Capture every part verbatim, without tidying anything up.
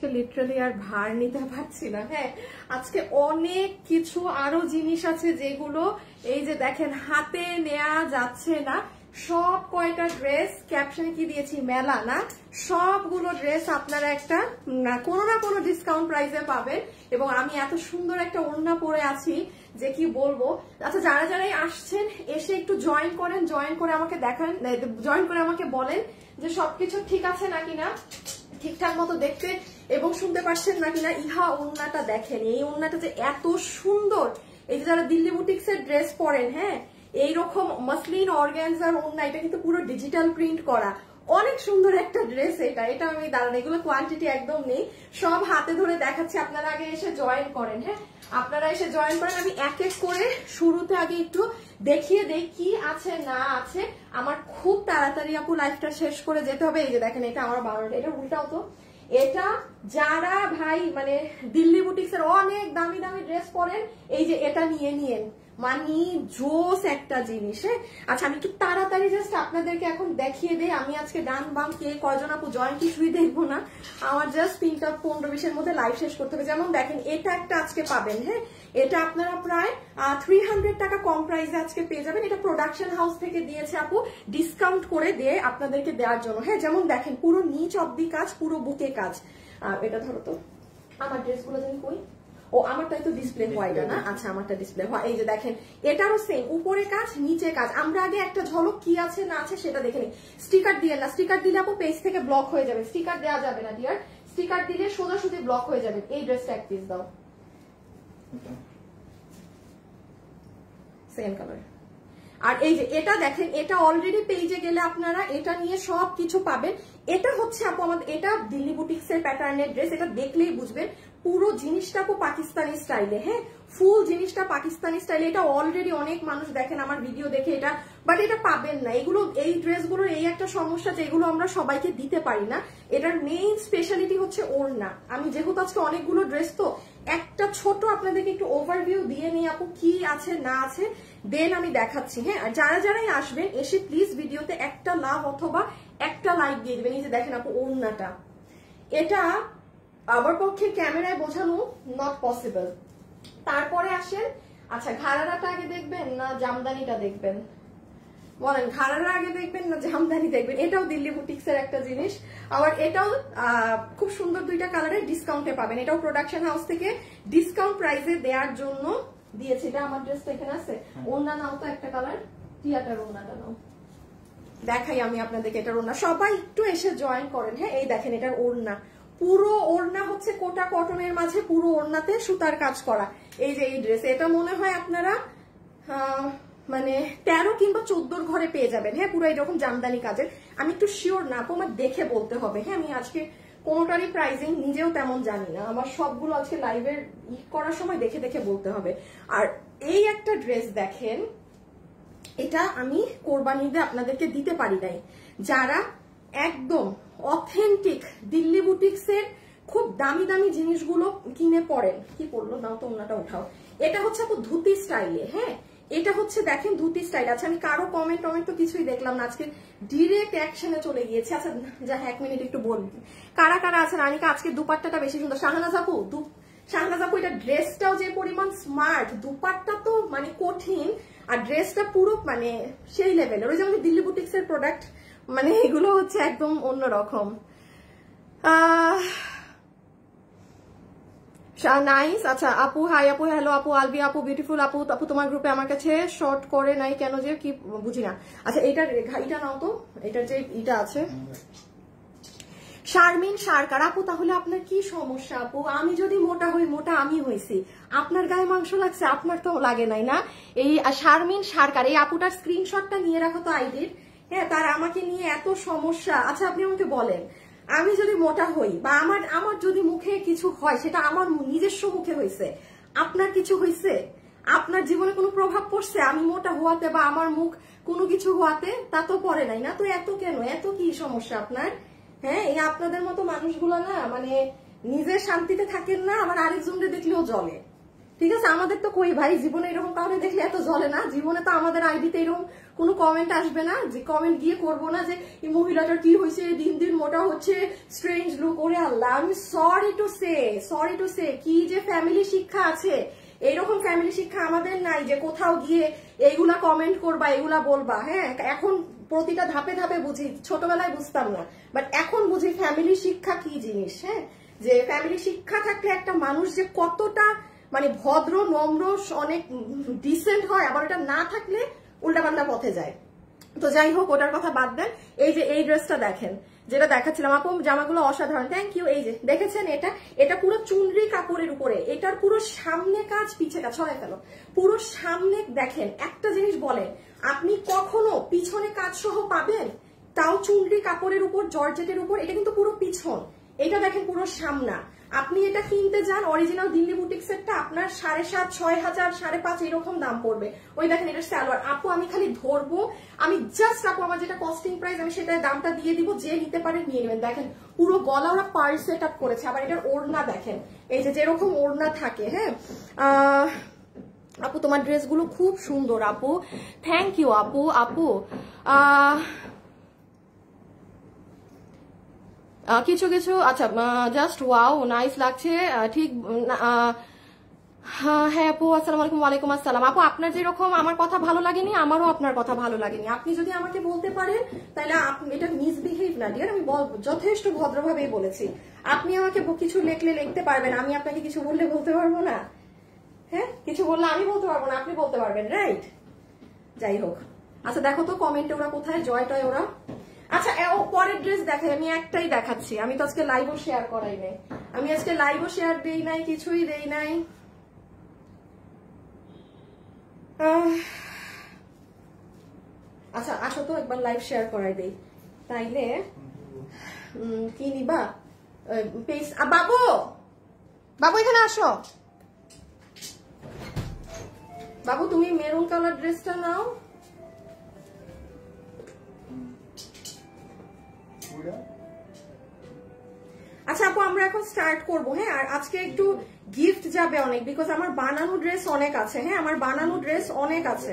আজকে লিটারালি আর ভার নিতে পারছি না। হ্যাঁ, আজকে অনেক কিছু আরো জিনিস আছে যেগুলো এই যে দেখেন হাতে নেওয়া যাচ্ছে না। সব কয়টা ড্রেস ক্যাপশনে কি দিয়েছি, মেলা না, সবগুলো ড্রেস আপনারা একটা কোনো না কোনো ডিসকাউন্ট প্রাইসে পাবেন। এবং আমি এত সুন্দর একটা ওড়না পরে আছি যে কি বলবো। আচ্ছা, যারা যারাই আসছেন এসে একটু জয়েন করেন, জয়েন করে আমাকে দেখান, জয়েন করে আমাকে বলেন যে সবকিছু ঠিক আছে নাকি না, ঠিকঠাক মতো দেখতে এবং শুনতে পারছেন নাকি না। ইহা ওড়নাটা দেখেন, এই ওড়নাটা যে এত সুন্দর। এই যে যারা দিল্লি বুটিক্স এর ড্রেস পরেন, হ্যাঁ, এইরকম মাসলিন অর্গানজার ওড়না, এটা কিন্তু পুরো ডিজিটাল প্রিন্ট করা, অনেক সুন্দর একটা ড্রেস এটা। এটা আমি দাঁড়ান, এগুলো কোয়ান্টিটি একদম নেই, সব হাতে ধরে দেখাচ্ছি। আপনারা আগে এসে জয়েন করেন, হ্যাঁ, আপনারা এসে জয়েন করেন। আমি এক এক করে শুরুতে আগে একটু দেখিয়ে দেই কি আছে না আছে। আমার খুব তাড়াতাড়ি আপু লাইফটা শেষ করে যেতে হবে। এই যে দেখেন, এটা আমার বানানো, এটা উল্টাও তো। এটা যারা ভাই মানে দিল্লি বুটিক্স এর অনেক দামি দামি ড্রেস পরেন, এই যে এটা নিয়ে নিয়েন, মানে জোস একটা জিনিস। হ্যাঁ, আচ্ছা আমি একটু তাড়াতাড়ি জাস্ট আপনাদেরকে এখন দেখিয়ে দেই। আমি আজকে ডান বাম কে কয়জন আপু জয়েন কিছুই দেখবো না, আমার জাস্ট তিনটা পনেরো বিশের মধ্যে লাইভ শেষ করতে হবে। যেমন দেখেন, এটা একটা আজকে পাবেন, হ্যাঁ, এটা আপনারা প্রায় থ্রি হান্ড্রেড টাকা কম প্রাইসে আজকে পেয়ে যাবেন। এটা প্রোডাকশন হাউস থেকে দিয়েছে আপু, ডিসকাউন্ট করে দিয়ে আপনাদেরকে দেওয়ার জন্য। হ্যাঁ, যেমন দেখেন পুরো নিচ অব্দি কাজ, পুরো বুকে কাজ। আর এটা ধরো তো, আমার ড্রেসগুলো জানি কই, ও আমারটাই তো ডিসপ্লে হয় না। আচ্ছা, আমারটা ডিসপ্লে হয়। এই যে দেখেন, এটারও সেম, উপরে কাজ নিচে কাজ। আমরা আগে একটা ঝলক কি আছে না আছে সেটা দেখে নিই। স্টিকার দিয়ে না, স্টিকার দিলে আপু পেজ থেকে ব্লক হয়ে যাবে, স্টিকার দেওয়া যাবে না ডিয়ার। স্টিকার দিলে সোজাসুজি ব্লক হয়ে যাবে। এই ড্রেসটা এক পিস দাও, সেম কালার। আর এই যে এটা দেখেন, এটা অলরেডি পেজে গেলে আপনারা এটা নিয়ে সব কিছু পাবেন। এটা হচ্ছে আপু আমাদের, এটা দিল্লি বুটিক্স এর প্যাটার্নের ড্রেস। এটা দেখলেই বুঝবেন পুরো জিনিসটা আপু পাকিস্তানি স্টাইলে। হ্যাঁ, ফুল জিনিসটা পাকিস্তানি স্টাইলে। এটা অলরেডি অনেক মানুষ দেখেন আমার ভিডিও দেখে এটা, বাট এটা পাবেন না। এগুলো, এই ড্রেসগুলোর এই একটা সমস্যা যে এগুলো আমরা সবাইকে দিতে পারি না। এটার মেইন স্পেশালিটি হচ্ছে ওড়না। আমি যেহেতু আজকে অনেকগুলো ড্রেস, তো একটা ছোট আপনাদেরকে একটু ওভারভিউ দিয়ে নিই আপু কি আছে না আছে, দেন আমি দেখাচ্ছি। হ্যাঁ, আর যারা যারাই আসবেন এসে প্লিজ ভিডিওতে একটা লাভ অথবা একটা লাইক দিয়ে দেবেন। এই যে দেখেন আপু ওড়নাটা, এটা আমার পক্ষে ক্যামেরায় বোঝানো নট পসিবল। তারপরে আসেন, আচ্ছা ঘাড়ারাটা আগে দেখবেন না জামদানিটা দেখবেন, বলেন ঘাড়ারা আগে দেখবেন না জামদানি দেখবেন? এটাও দিল্লি বুটিক্স এর একটা জিনিস। আবার এটাও খুব সুন্দর, দুইটা কালারে ডিসকাউন্টে পাবেন। এটাও প্রোডাকশন হাউস থেকে ডিসকাউন্ট প্রাইসে দেওয়ার জন্য দিয়েছে। এটা আমার ড্রেসটা এখানে আছে। ওড়না নাও তো একটা কালার, টিয়াটার ওড়নাটা নাও, দেখাই আমি আপনাদেরকে এটার ওড়না। সবাই একটু এসে জয়েন করেন। হ্যাঁ, এই দেখেন এটার ওড়না, পুরো ওড়না হচ্ছে কোটা কটনের মাঝে পুরো ওড়নাতে সুতার কাজ করা। এই যে এই ড্রেস, এটা মনে হয় আপনারা মানে তেরো কিংবা চোদ্দোর ঘরে পেয়ে যাবেন। হ্যাঁ, পুরো এরকম জামদানি কাজের। আমি একটু শিওর না আপু, আমার দেখে বলতে হবে। হ্যাঁ, আমি আজকে কোনোটারই প্রাইসিং নিজেও তেমন জানি না, আমার সবগুলো আজকে লাইভের ই করার সময় দেখে দেখে বলতে হবে। আর এই একটা ড্রেস দেখেন, এটা আমি কোরবানিতে আপনাদেরকে দিতে পারি নাই। যারা একদম অথেন্টিক দিল্লি বুটিক্স এর খুব দামি দামি জিনিসগুলো কিনে পড়েন, কি পড়লো নাও তো, ওনাটা উঠাও। এটা হচ্ছে আপু ধুতি স্টাইলে। হ্যাঁ, এটা হচ্ছে দেখেন ধুতি স্টাইল। আচ্ছা, আমি কারো কমেন্ট টমেন্ট তো কিছুই দেখলাম না, আজকে ডিরেক্ট অ্যাকশনে চলে গিয়েছে। আচ্ছা যা, এক মিনিট একটু বলবি কারা কারা আছেন। আনিকা, আজকে দুপাট্টাটা বেশি সুন্দর। শাহনাজ আপু, শাহনাজ আপু এটা ড্রেসটাও যে পরিমাণ স্মার্ট, দুপাট্টা তো মানে কঠিন, আর ড্রেসটা পুরো মানে সেই লেভেলের। ওই যেমন দিল্লি বুটিক্স এর প্রোডাক্ট, মানে এগুলো হচ্ছে একদম অন্যরকম। Ah nice. আচ্ছা আপু, হাই আপু, হ্যালো আপু, আলবি আপু, বিউটিফুল আপু। আপু তোমার গ্রুপে আমার কাছে শর্ট করে নাই কেন, যে কি বুঝি না। আচ্ছা এইটার এটা নাও তো, এটার যে এটা আছে শারমিন সরকার আপু, তাহলে আপনার কি সমস্যা আপু? আমি যদি মোটা হই, মোটা আমি হয়েছি, আপনার গায়ে মাংস লাগছে, আপনার তো লাগে নাই না। এই শারমিন সরকার, এই আপুটার স্ক্রিনশটটা নিয়ে রাখো তো আইডির। হ্যাঁ, তার আমাকে নিয়ে এত সমস্যা। আচ্ছা আপনি আমাকে বলেন, আমি যদি মোটা হই বা আমার আমার যদি মুখে কিছু হয়, সেটা আমার নিজস্ব মুখে হয়েছে, আপনার কিছু হয়েছে? আপনার জীবনে কোনো প্রভাব পড়ছে আমি মোটা হওয়াতে বা আমার মুখ কোনো কিছু হওয়াতে? তা তো পড়ে নাই না। তো এত কেন, এত কি সমস্যা আপনার? হ্যাঁ, এই আপনাদের মতো মানুষগুলো না মানে নিজের শান্তিতে থাকেন না, আবার আরেকজনকে দেখলেও জ্বলে। ঠিক আছে, আমাদের তো কই ভাই জীবনে এরকম কাউকে দেখলে এত জ্বলে না, জীবনে তো আমাদের আইডিতে এরকম কোনো কমেন্ট আসবে না যে কমেন্ট গিয়ে করবো না যে এই মহিলাটার কি হয়েছে, দিন দিন মোটা হচ্ছে, স্ট্রেঞ্জ লুক। ওরে আল্লাহ, আমি sorry to say sorry to say কি যে ফ্যামিলি শিক্ষা আছে, এইরকম ফ্যামিলি শিক্ষা আমাদের নাই যে কোথাও গিয়ে এইগুলা কমেন্ট করবা, এগুলা বলবা। হ্যাঁ, এখন প্রতিটা ধাপে ধাপে বুঝি, ছোটবেলায় বুঝতাম না, বাট এখন বুঝি ফ্যামিলি শিক্ষা কি জিনিস। হ্যাঁ, যে ফ্যামিলি শিক্ষা থাকলে একটা মানুষ যে কতটা মানে ভদ্র, নম্র, অনেক ডিসেন্ট হয়, আবার এটা না থাকলে উল্টাপাল্টা পথে যায়। তো যাই হোক, ওটার কথা বাদ দেন। এই যে এই ড্রেসটা দেখেন, যেটা দেখাচ্ছিলাম আপু, জামাগুলো অসাধারণ, থ্যাংক ইউ। এই যে দেখেছেন, এটা এটা পুরো চুনরি কাপড়ের উপরে, এটার পুরো সামনে কাজ পিছে কাজ, ছড়াই ফেলো, পুরো সামনে দেখেন। একটা জিনিস বলেন, আপনি কখনো পিছনে কাজ সহ পাবেন? তাও চুনরি কাপড়ের উপর, জর্জেটের উপর, এটা কিন্তু পুরো পিছন, এটা দেখেন পুরো সামনা। আপনি এটা কিনতে যান অরিজিনাল দিল্লি বুটিক্সেরটা, আপনার সাড়ে সাত, ছয় হাজার, সাড়ে পাঁচ এরকম দাম পড়বে। ওই দেখেন এটা সালোয়ার। আপু আমি খালি ধরবো, আমি জাস্ট আপু আমার যেটা কস্টিং প্রাইস আমি সেটা দামটা দিয়ে দিব, যে নিতে পারে নিয়ে নেবেন। দেখেন পুরো গলা ওরা পার্ল সেট আপ করেছে, আবার এটার ওড়না দেখেন, এই যে যেরকম ওড়না থাকে। হ্যাঁ আহ আপু তোমার ড্রেসগুলো খুব সুন্দর আপু, থ্যাংক ইউ আপু। আপু আহ কিছু কিছু আচ্ছা, জাস্ট ওয়াও নাইস লাগছে, ঠিক। হ্যাঁ আপু, আসসালামু আলাইকুম। ওয়ালাইকুম আসসালাম। আপু আপনার যেরকম আমার কথা ভালো লাগেনি, আমারও আপনার কথা ভালো লাগেনি। আপনি যদি আমাকে বলতে পারেন তাহলে এটা মিসবিহেভ না ডিয়ার, আমি যথেষ্ট ভদ্রভাবেই বলেছি। আপনি আমাকে কিছু লিখলে লিখতে পারবেন, আমি আপনাকে কিছু বললে বলতে পারবো না। হ্যাঁ, কিছু বললে আমি বলতে পারবো না, আপনি বলতে পারবেন, রাইট? যাই হোক, আচ্ছা দেখো তো কমেন্টে ওরা কোথায়, জয় টয় ওরা। আচ্ছা ও পরের ড্রেস দেখাই, আমি একটাই দেখাচ্ছি। আমি তো আজকে লাইভও শেয়ার করাই নাই, আমি আজকে লাইভও শেয়ার দেই নাই, কিছুই দেই নাই। আচ্ছা আসো তো একবার লাইভ শেয়ার করাই দেই, তাইলে কি নিবা? বাবু বাবু এখানে আসো। বাবু তুমি মেরুন কালার ড্রেসটা নাও। আচ্ছা আপু আমরা এখন স্টার্ট করবো। হ্যাঁ, আর আজকে একটু গিফট যাবে অনেক, বিকজ আমার বানানো ড্রেস অনেক আছে। হ্যাঁ, আমার বানানো ড্রেস অনেক আছে।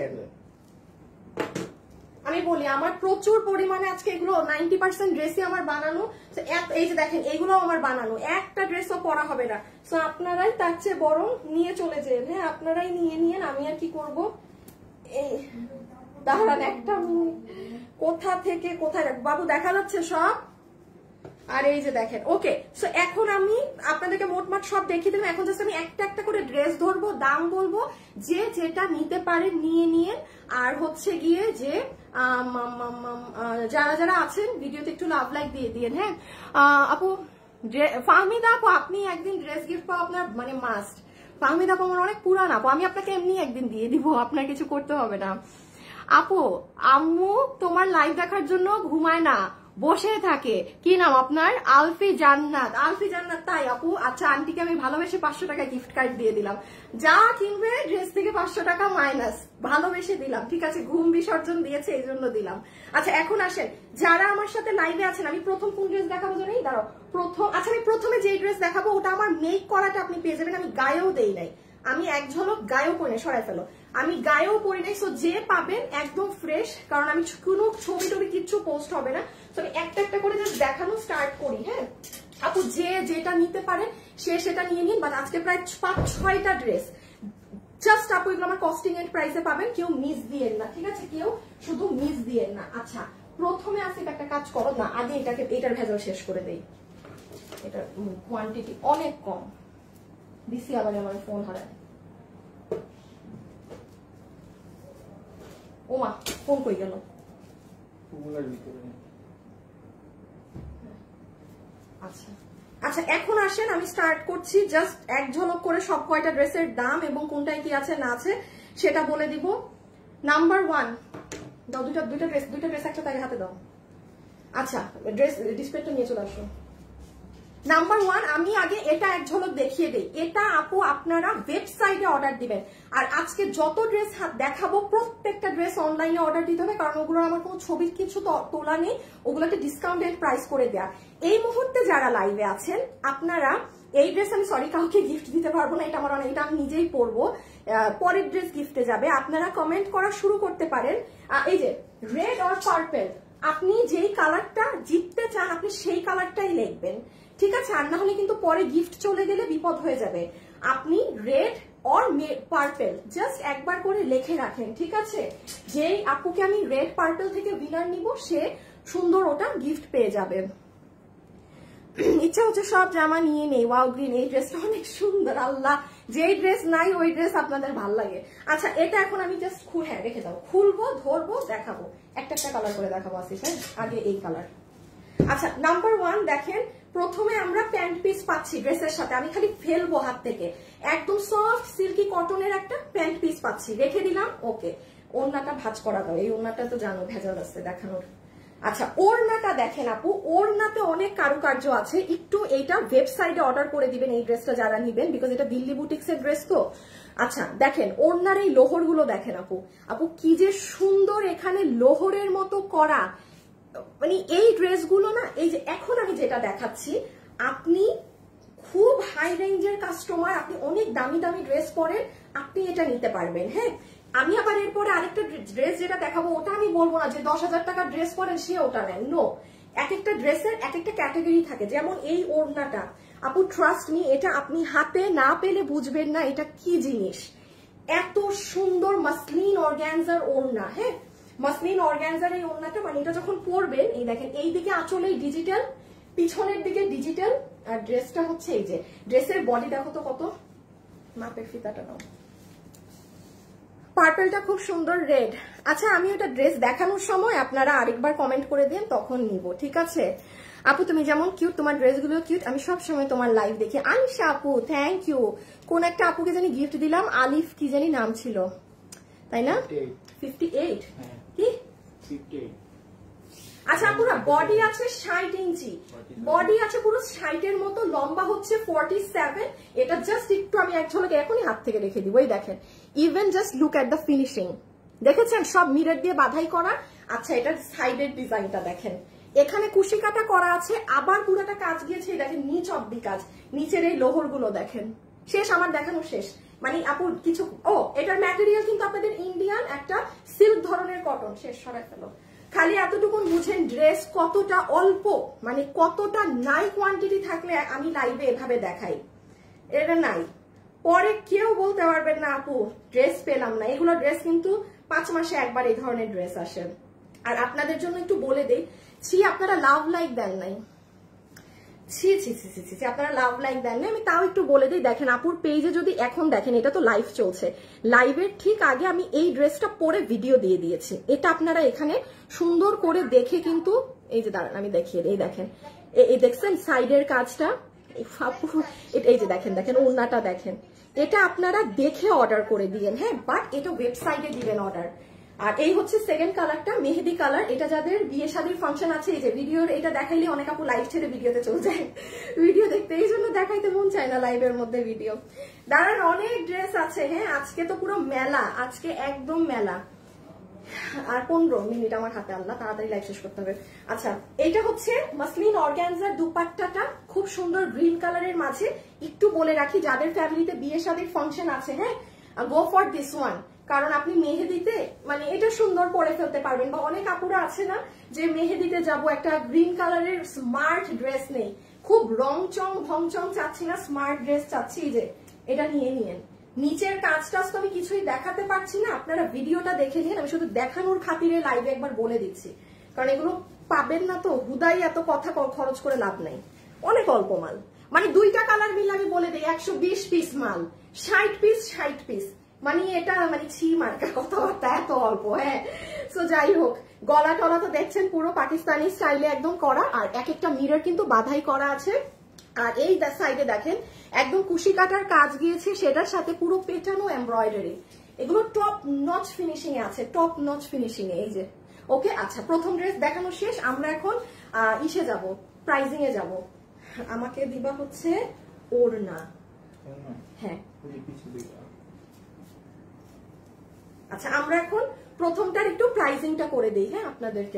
আমি বলি আমার প্রচুর পরিমাণে আজকে এগুলো নাইনটি পার্সেন্ট ড্রেসই আমার বানানো। এই যে দেখেন এগুলো আমার বানানো, একটা ড্রেসও পরা হবে না। তো আপনারাই তার চেয়ে বরং নিয়ে চলে যেন। হ্যাঁ, আপনারাই নিয়ে নিয়েন, আমি আর কি করব। এই দাঁড়ান একটা মিনিট, কোথা থেকে কোথায় বাবু দেখা যাচ্ছে সব? আর এই যে দেখেন, ওকে। সো এখন আমি আপনাদেরকে মোটমাট সব দেখিয়ে দেবো। এখন জাস্ট আমি একটা একটা করে ড্রেস ধরবো, দাম বলবো, যে যেটা নিতে পারে নিয়ে নিয়ে। আর হচ্ছে গিয়ে যে যারা যারা আছেন ভিডিওতে একটু লাভ লাইক দিয়ে দিয়ে। হ্যাঁ আপু, ফাহমিদা আপু আপনি একদিন ড্রেস গিফট পাওয়া আপনার মানে মাস্ট। ফাহমিদা আপু আমার অনেক পুরান আপু, আমি আপনাকে এমনি একদিন দিয়ে দিব, আপনার কিছু করতে হবে না। আপু আম্মু তোমার লাইভ দেখার জন্য ঘুমায় না, বসে থাকে। কি নাম আপনার? আলফি জান্নাত। আলফি জান্নাত, তাই আপু? আচ্ছা আন্টিকে আমি ভালোবেসে পাঁচশো টাকা গিফট কার্ড দিয়ে দিলাম, যা কিনবে ড্রেস থেকে পাঁচশো টাকা মাইনাস, ভালোবেসে দিলাম। ঠিক আছে, ঘুম বিসর্জন দিয়েছে এই জন্য দিলাম। আচ্ছা এখন আসেন যারা আমার সাথে লাইভে আছেন, আমি প্রথম কোন ড্রেস দেখাবো জানি? দাঁড়াও প্রথম, আচ্ছা আমি প্রথমে যে ড্রেস দেখাবো ওটা আমার মেক করাটা আপনি পেয়ে যাবেন, আমি গায়েও দেই নাই, আমি এক ঝলক গায়েও পরে নাই, সরাই ফেলো, আমি গায়েও পরি নাই। সো যে পাবেন একদম ফ্রেশ, কারণ আমি কোনো ছবি টবি কিচ্ছু পোস্ট হবে না। তো আমি একটা একটা করে জাস্ট দেখানো স্টার্ট করি। হ্যাঁ আপু, যে যেটা নিতে পারেন সে সেটা নিয়ে নিন। বাট আজকে প্রায় পাঁচ ছয়টা ড্রেস জাস্ট আপু, এগুলো আমার কস্টিং এর প্রাইসে পাবেন, কেউ মিস দিয়েন না। ঠিক আছে, কেউ শুধু মিস দিয়েন না। আচ্ছা প্রথমে আসি একটা কাজ করো না, আগে এটাকে এটার ভেজাল শেষ করে দেই, এটার কোয়ান্টিটি অনেক কম দিছি, আবার আমার ফোন হারায়। ওমা ফোন কই গেল? আচ্ছা আচ্ছা এখন আসেন আমি স্টার্ট করছি। জাস্ট এক ঝলক করে সব কয়টা ড্রেসের দাম এবং কোনটায় কি আছে না আছে সেটা বলে দিব। নাম্বার ওয়ান দাও, দুইটা দুইটা ড্রেস দুইটা ড্রেস একটা তাই হাতে দাও। আচ্ছা ড্রেস ডিসপ্লেটা নিয়ে চলে আসো। নাম্বার ওয়ান, আমি আগে এটা এক ঝলক দেখিয়ে দিই। এটা আপু আপনারা ওয়েবসাইটে অর্ডার দিবেন। আর আজকে যত ড্রেস দেখাবো প্রত্যেকটা ড্রেস অনলাইনে অর্ডার দিতে হবে, কারণ ওগুলোর আমার কোনো ছবির কিছু তোলা নেই, ওগুলোকে ডিসকাউন্টেড প্রাইস করে দেয়া। এই মুহূর্তে যারা লাইভে আছেন আপনারা এই ড্রেস আমি সরি কাউকে গিফট দিতে পারবো না, এটা আমার অনেক, এটা আমি নিজেই পরবো, পরের ড্রেস গিফটে যাবে। আপনারা কমেন্ট করা শুরু করতে পারেন। এই যে রেড অর পার্পল, আপনি যেই কালারটা জিততে চান আপনি সেই কালারটাই লিখবেন, ঠিক আছে? আর না হলে কিন্তু পরে গিফট চলে গেলে বিপদ হয়ে যাবে। আপনি রেড অর পার্পল জাস্ট একবার করে লিখে রাখেন, ঠিক আছে? যেই আপুকে আমি রেড পার্পল থেকে উইনার নিব সে সুন্দর ওটা গিফট পেয়ে যাবে। ইচ্ছা হচ্ছে সব জামা নিয়ে নেই। ওয়াও গ্রিন, এই ড্রেসটা অনেক সুন্দর, আল্লাহ যেই ড্রেস নাই ওই ড্রেস আপনাদের ভাল লাগে। আচ্ছা এটা এখন আমি জাস্ট খুল, হ্যাঁ রেখে দাও, খুলবো ধরবো দেখাবো, একটা একটা কালার করে দেখাবো আসিস। হ্যাঁ আগে এই কালার। আচ্ছা নাম্বার ওয়ান দেখেন, প্রথমে আমরা প্যান্ট পিস পাচ্ছি ড্রেসের সাথে, আমি খালি ফেলবো হাত থেকে, একদম সফট সিল্কি কটনের একটা প্যান্ট পিস পাচ্ছি, রেখে দিলাম। ওকে ওড়নাটা ভাঁজ করা দাও, এই ওড়নাটা তো জানো ভেজাল আছে দেখানোর। আচ্ছা ওড়নাটা দেখেন আপু, ওড়নাতে অনেক কারুকার্য আছে, একটু এইটা ওয়েবসাইটে অর্ডার করে দিবেন এই ড্রেসটা যারা নিবেন, বিকজ এটা দিল্লি বুটিক্সের ড্রেস তো। আচ্ছা দেখেন ওড়নার এই লোহর গুলো দেখেন আপু, আপু কি যে সুন্দর এখানে লোহরের মতো করা, মানে এই ড্রেসগুলো না, এই যে এখন আমি যেটা দেখাচ্ছি, আপনি খুব হাই রেঞ্জের কাস্টমার, আপনি অনেক দামি দামি ড্রেস পরেন, আপনি এটা নিতে পারবেন। হ্যাঁ আমি আবার এরপরে আরেকটা ড্রেস যেটা দেখাবো ওটা আমি বলবো না যে দশ হাজার টাকার ড্রেস পরেন সে ওটা নেন, নো। এক একটা ড্রেসের এক একটা ক্যাটাগরি থাকে, যেমন এই ওড়নাটা আপু ট্রাস্ট মি, এটা আপনি হাতে না পেলে বুঝবেন না এটা কি জিনিস, এত সুন্দর মাসলিন অর্গানজার ওড়না। হ্যাঁ মাসলিন অর্গানজার এই ওড়নাটা, মানে এটা যখন পরবেন এই দেখেন এই দিকে আঁচলে ডিজিটাল, পিছনের দিকে ডিজিটাল, আর ড্রেসটা হচ্ছে এই যে ড্রেসের বডি দেখো তো কত, মাপের ফিতাটা নাও, পার্পলটা খুব সুন্দর রেড। আচ্ছা আমি ওটা ড্রেস দেখানোর সময় আপনারা আরেকবার কমেন্ট করে দেন তখন নিব, ঠিক আছে? আপু তুমি যেমন কিউট, তোমার ড্রেসগুলো কিউট, আমি সব সময় তোমার লাইভ দেখি। আনিশা আপু থ্যাংক ইউ। কোন একটা আপুকে জানি গিফট দিলাম, আলিফ কি জানি নাম ছিল, তাই না? ফিফটি এইট কি? আচ্ছা পুরো বডি আছে ষাট ইঞ্চি, বডি আছে পুরো ষাটের মতো, লম্বা হচ্ছে ফর্টি সেভেন। এটা জাস্ট একটু আমি এক ঝলকে এখনই হাত থেকে রেখে দিব, এই দেখেন, even just look at the finishing, দেখেছেন সব মিরর দিয়ে বাধাই করা। আচ্ছা এটার সাইডের ডিজাইনটা দেখেন, এখানে কুশি কাটা করা আছে, আবার পুরোটা কাজ গিয়েছে, দেখেন নিচ অব্দি কাজ, নিচের এই লোহর গুলো দেখেন। শেষ আমার দেখানো শেষ, মানে আপু কিছু, ও এটার ম্যাটেরিয়াল কিন্তু আপনাদের ইন্ডিয়ান একটা সিল্ক ধরনের কটন। শেষ সরাই ফেলো, খালি এতটুকুন বুঝেন ড্রেস কতটা অল্প, মানে কতটা নাই কোয়ান্টিটি থাকলে আমি লাইভে এভাবে দেখাই, এটা নাই, পরে কেউ বলতে পারবেন না আপু ড্রেস পেলাম না। এগুলো ড্রেস কিন্তু পাঁচ মাসে একবার এই ধরনের ড্রেস আসে। আর আপনাদের জন্য একটু বলে দেই, ছি আপনারা লাভ লাইক দেন নাই, ছি ছি ছি ছি ছি আপনারা লাভ লাইক দেন না, আমি তাও একটু বলে দিই। দেখেন আপুর পেজে যদি এখন দেখেন, এটা তো লাইভ চলছে, লাইভের ঠিক আগে আমি এই ড্রেসটা পরে ভিডিও দিয়ে দিয়েছি, এটা আপনারা এখানে সুন্দর করে দেখে কিন্তু, এই যে দাঁড়ান আমি দেখিয়ে দিই, দেখেন এই দেখছেন সাইডের কাজটা, এই যে দেখেন দেখেন ওড়নাটা দেখেন, এটা আপনারা দেখে অর্ডার করে দিয়েন। হ্যাঁ বাট এটা ওয়েবসাইটে দিবেন অর্ডার। আর এই হচ্ছে সেকেন্ড কালারটা, মেহেদি কালার, এটা যাদের বিয়ে শাদীর ফাংশন আছে, এই যে ভিডিওর এটা দেখাইলে অনেক আপু লাইভ ছেড়ে ভিডিওতে চলে যায়, ভিডিও দেখতে, এই জন্য দেখাইতে মন চায় না লাইভের মধ্যে ভিডিও। দাঁড়ান অনেক ড্রেস আছে, হ্যাঁ আজকে তো পুরো মেলা, আজকে একদম মেলা। আর পনেরো মিনিট আমার হাতে, আল্লাহ তাড়াতাড়ি লাইভ শেষ করতে হবে। আচ্ছা এইটা হচ্ছে মাসলিন অর্গানজার দুপাট্টাটা, খুব সুন্দর গ্রিন কালারের মাঝে। একটু বলে রাখি যাদের ফ্যামিলিতে বিয়ে শাদীর ফাংশন আছে, হ্যাঁ গো ফর দিস ওয়ান, কারণ আপনি মেহেদিতে মানে এটা সুন্দর পরে ফেলতে পারবেন। বা অনেক আপুরা আছে না যে মেহেদিতে যাব একটা গ্রিন কালারের স্মার্ট ড্রেস নেই, খুব রং চং ভং চং চাচ্ছি না, স্মার্ট ড্রেস চাচ্ছি, যে এটা নিয়ে নিয়েন। নিচের কাজটা তো আমি কিছুই দেখাতে পারছি না, আপনারা ভিডিওটা দেখে নিন, আমি শুধু দেখানোর খাতিরে লাইভে একবার বলে দিচ্ছি, কারণ এগুলো পাবেন না তো, হুদাই এত কথা খরচ করে লাভ নাই, অনেক অল্প মাল, মানে দুইটা কালার মিলে আমি বলে দিই একশো বিশ পিস মাল, ষাট পিস ষাট পিস, মানে এটা মানে ছি মার্কা কথাবার্তা, এত অল্প। হ্যাঁ সো যাই হোক, গলা টলা তো দেখছেন পুরো পাকিস্তানি স্টাইলে একদম করা, আর এক একটা মিরর কিন্তু বাধাই করা আছে। আর এই সাইডে দেখেন একদম কুশি কাটার কাজ গিয়েছে, সেটার সাথে পুরো পেটানো এমব্রয়ডারি, এগুলো টপ নচ ফিনিশিং এ আছে, টপ নচ ফিনিশিং এ, এই যে। ওকে আচ্ছা প্রথম ড্রেস দেখানো শেষ, আমরা এখন ইসে যাব, প্রাইজিং এ যাব। আমাকে দিবা হচ্ছে ওড়না, হ্যাঁ আচ্ছা আমরা এখন প্রথমটার একটু প্রাইজিংটা করে দিই, হ্যাঁ আপনাদেরকে,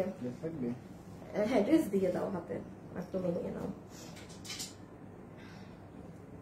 হ্যাঁ ড্রেস দিয়ে দাও হাতে, আর তুমি নিয়ে নাও।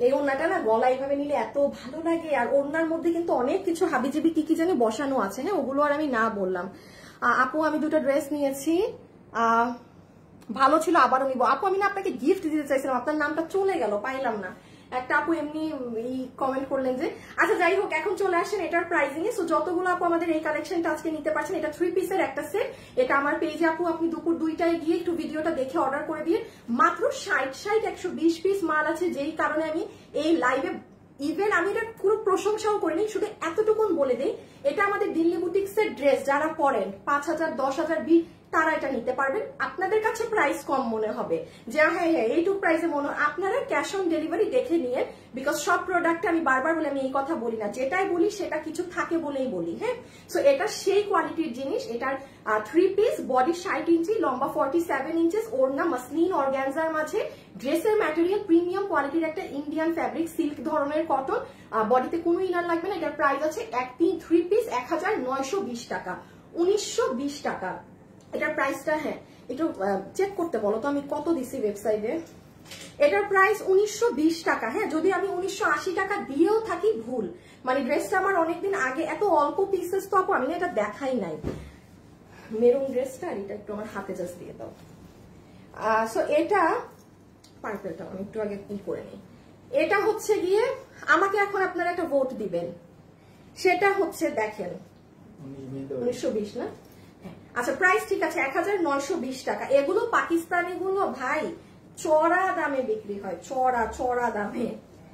এই ওড়নাটা না গলা এইভাবে নিলে এত ভালো লাগে, আর ওড়নার মধ্যে কিন্তু অনেক কিছু হাবিজাবি কি কি জানি বসানো আছে, হ্যাঁ ওগুলো আর আমি না বললাম। আপু আমি দুটো ড্রেস নিয়েছি, আহ ভালো ছিল, আবারও নিবো। আপু আমি না আপনাকে গিফট দিতে চাইছিলাম, আপনার নামটা চলে গেল, পাইলাম না। একটা আপু এমনি কমেন্ট করলেন যে, আচ্ছা যাই হোক এখন চলে আসেন এটার প্রাইজিং এ। সো যতগুলো আপু আমাদের এই কালেকশনটা আজকে নিতে পারছেন, এটা থ্রি পিসের একটা সেট, এটা আমার পেজে আপু আপনি দুপুর দুইটায় গিয়ে একটু ভিডিওটা দেখে অর্ডার করে দিয়ে মাত্র ষাট ষাট একশো বিশ পিস মাল আছে, যেই কারণে আমি এই লাইভে ইভেন আমি এটা পুরো প্রশংসাও করিনি, শুধু এতটুকুন বলে দিই এটা আমাদের দিল্লি বুটিক্সের ড্রেস, যারা পরেন পাঁচ হাজার দশ হাজার বিশ তারা এটা নিতে পারবেন। আপনাদের কাছে প্রাইস কম মনে হবে যে হ্যাঁ হ্যাঁ এইটুক প্রাইসে মনে, আপনারা ক্যাশ অন ডেলিভারি দেখে নিয়ে, বিকজ সব প্রোডাক্টে আমি বারবার বলে আমি এই কথা বলি না, যেটাই বলি সেটা কিছু থাকে বলেই বলি, হ্যাঁ। সো এটা সেই কোয়ালিটির জিনিস, এটার থ্রি পিস, বডি ষাট ইঞ্চি, লম্বা ফর্টি সেভেন ইঞ্চেস, ওড়না মাসলিন অর্গানজার মাঝে, ড্রেসের ম্যাটেরিয়াল প্রিমিয়াম কোয়ালিটির একটা ইন্ডিয়ান ফ্যাব্রিক, সিল্ক ধরনের কটন, বডিতে কোনো ইনার লাগবে না। এটার প্রাইস আছে এক তিন থ্রি পিস এক হাজার নয়শো বিশ টাকা, উনিশশো বিশ টাকা এটার প্রাইসটা। হ্যাঁ একটু চেক করতে বলো তো আমি কত দিছি ওয়েবসাইটে। এটার প্রাইস উনিশশো বিশ টাকা, হ্যাঁ যদি আমি উনিশশো আশি টাকা দিয়েও থাকি ভুল, মানে ড্রেসটা আমার অনেকদিন আগে, এত অল্প পিসেস তো আপু আমি না এটা দেখাই নাই। মেরুন ড্রেসটা আর এটা একটু আমার হাতে জাস্ট দিয়ে দাও। সো এটা পার্পলটা আমি একটু আগে কি করে নিই। এটা হচ্ছে গিয়ে আমাকে এখন আপনারা একটা ভোট দিবেন, সেটা হচ্ছে দেখেন উনিশশো বিশ না, আচ্ছা প্রাইস ঠিক আছে এক হাজার নয়শো বিশ টাকা। এগুলো পাকিস্তানি গুলো ভাই চড়া দামে বিক্রি হয়, চড়া চড়া দামে।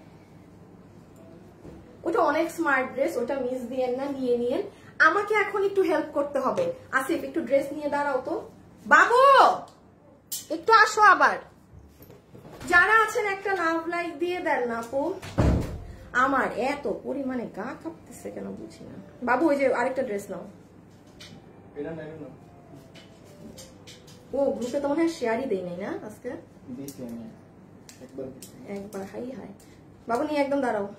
ওটা অনেক স্মার্ট ড্রেস, ওটা মিস দিয়েন না, নিয়ে নিয়েন। আমাকে এখন একটু হেল্প করতে হবে, আসিফ একটু ড্রেস নিয়ে দাঁড়াও তো, বাবু একটু আসো আবার। যারা আছেন একটা লাভ লাইক দিয়ে দেন না আপু, আমার এত পরিমাণে গা কাঁপতেছে কেন বুঝি না। বাবু ওই যে আরেকটা ড্রেস নাও। ও গ্রুপে তো মনে হয় শেয়ারই দেই নাই না আজকে, একবার হাই হাই। বাবু নিয়ে একদম দাঁড়াও।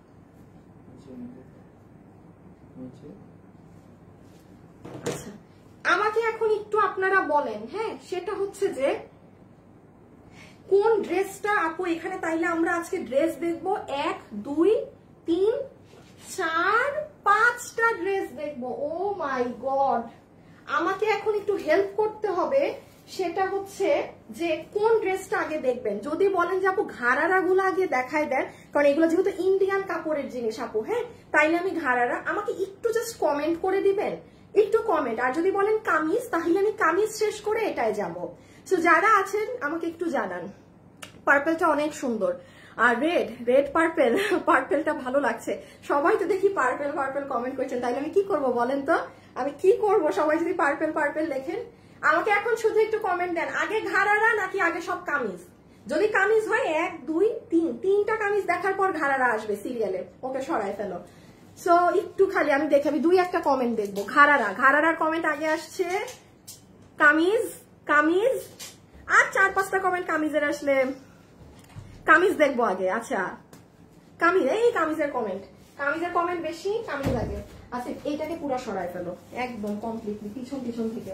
আচ্ছা আমাকে এখন একটু আপনারা বলেন, হ্যাঁ সেটা হচ্ছে যে কোন ড্রেসটা আপু এখানে, তাইলে আমরা আজকে ড্রেস দেখবো এক দুই তিন চার পাঁচটা ড্রেস দেখবো। ও মাই গড, আমাকে এখন একটু হেল্প করতে হবে, সেটা হচ্ছে যে কোন ড্রেসটা আগে দেখবেন। যদি বলেন যে আপু ঘাড়ারা গুলো আগে দেখায় দেন, কারণ এগুলো যেহেতু ইন্ডিয়ান কাপড়ের জিনিস আপু, হ্যাঁ তাইলে আমি ঘাড়ারা, আমাকে একটু জাস্ট কমেন্ট করে দিবেন, একটু কমেন্ট। আর যদি বলেন কামিজ, তাহলে আমি কামিজ শেষ করে এটাই যাব। তো যারা আছেন আমাকে একটু জানান। পার্পলটা অনেক সুন্দর, আর রেড রেড পার্পেল, পার্পেলটা ভালো লাগছে। সবাই তো দেখি পার্পেল পার্পেল কমেন্ট করছেন, তাইলে আমি কি করব বলেন তো, আমি কি করব? সবাই যদি পার্পেল পার্পেল লেখেন, আমাকে এখন শুধু একটু কমেন্ট দেন, আগে ঘাড়ারা নাকি আগে সব কামিজ? যদি কামিজ হয় এক দুই তিন, তিনটা কামিজ দেখার পর ঘাড়ারা আসবে সিরিয়ালে, ওকে সরাই ফেলো। সো একটু খালি আমি দেখি, আমি দুই একটা কমেন্ট দেখবো। ঘাড়ারা, ঘাড়ারার কমেন্ট আগে আসছে, কামিজ কামিজ, আর চার পাঁচটা কমেন্ট কামিজের আসলে কামিজ দেখবো আগে। আচ্ছা কামিজ, এই কামিজের কমেন্ট, কামিজের কমেন্ট বেশি, কামিজ আগে। আচ্ছা এইটাকে পুরো সরাই ফেলো একদম কমপ্লিটলি, পিছন পিছন থেকে।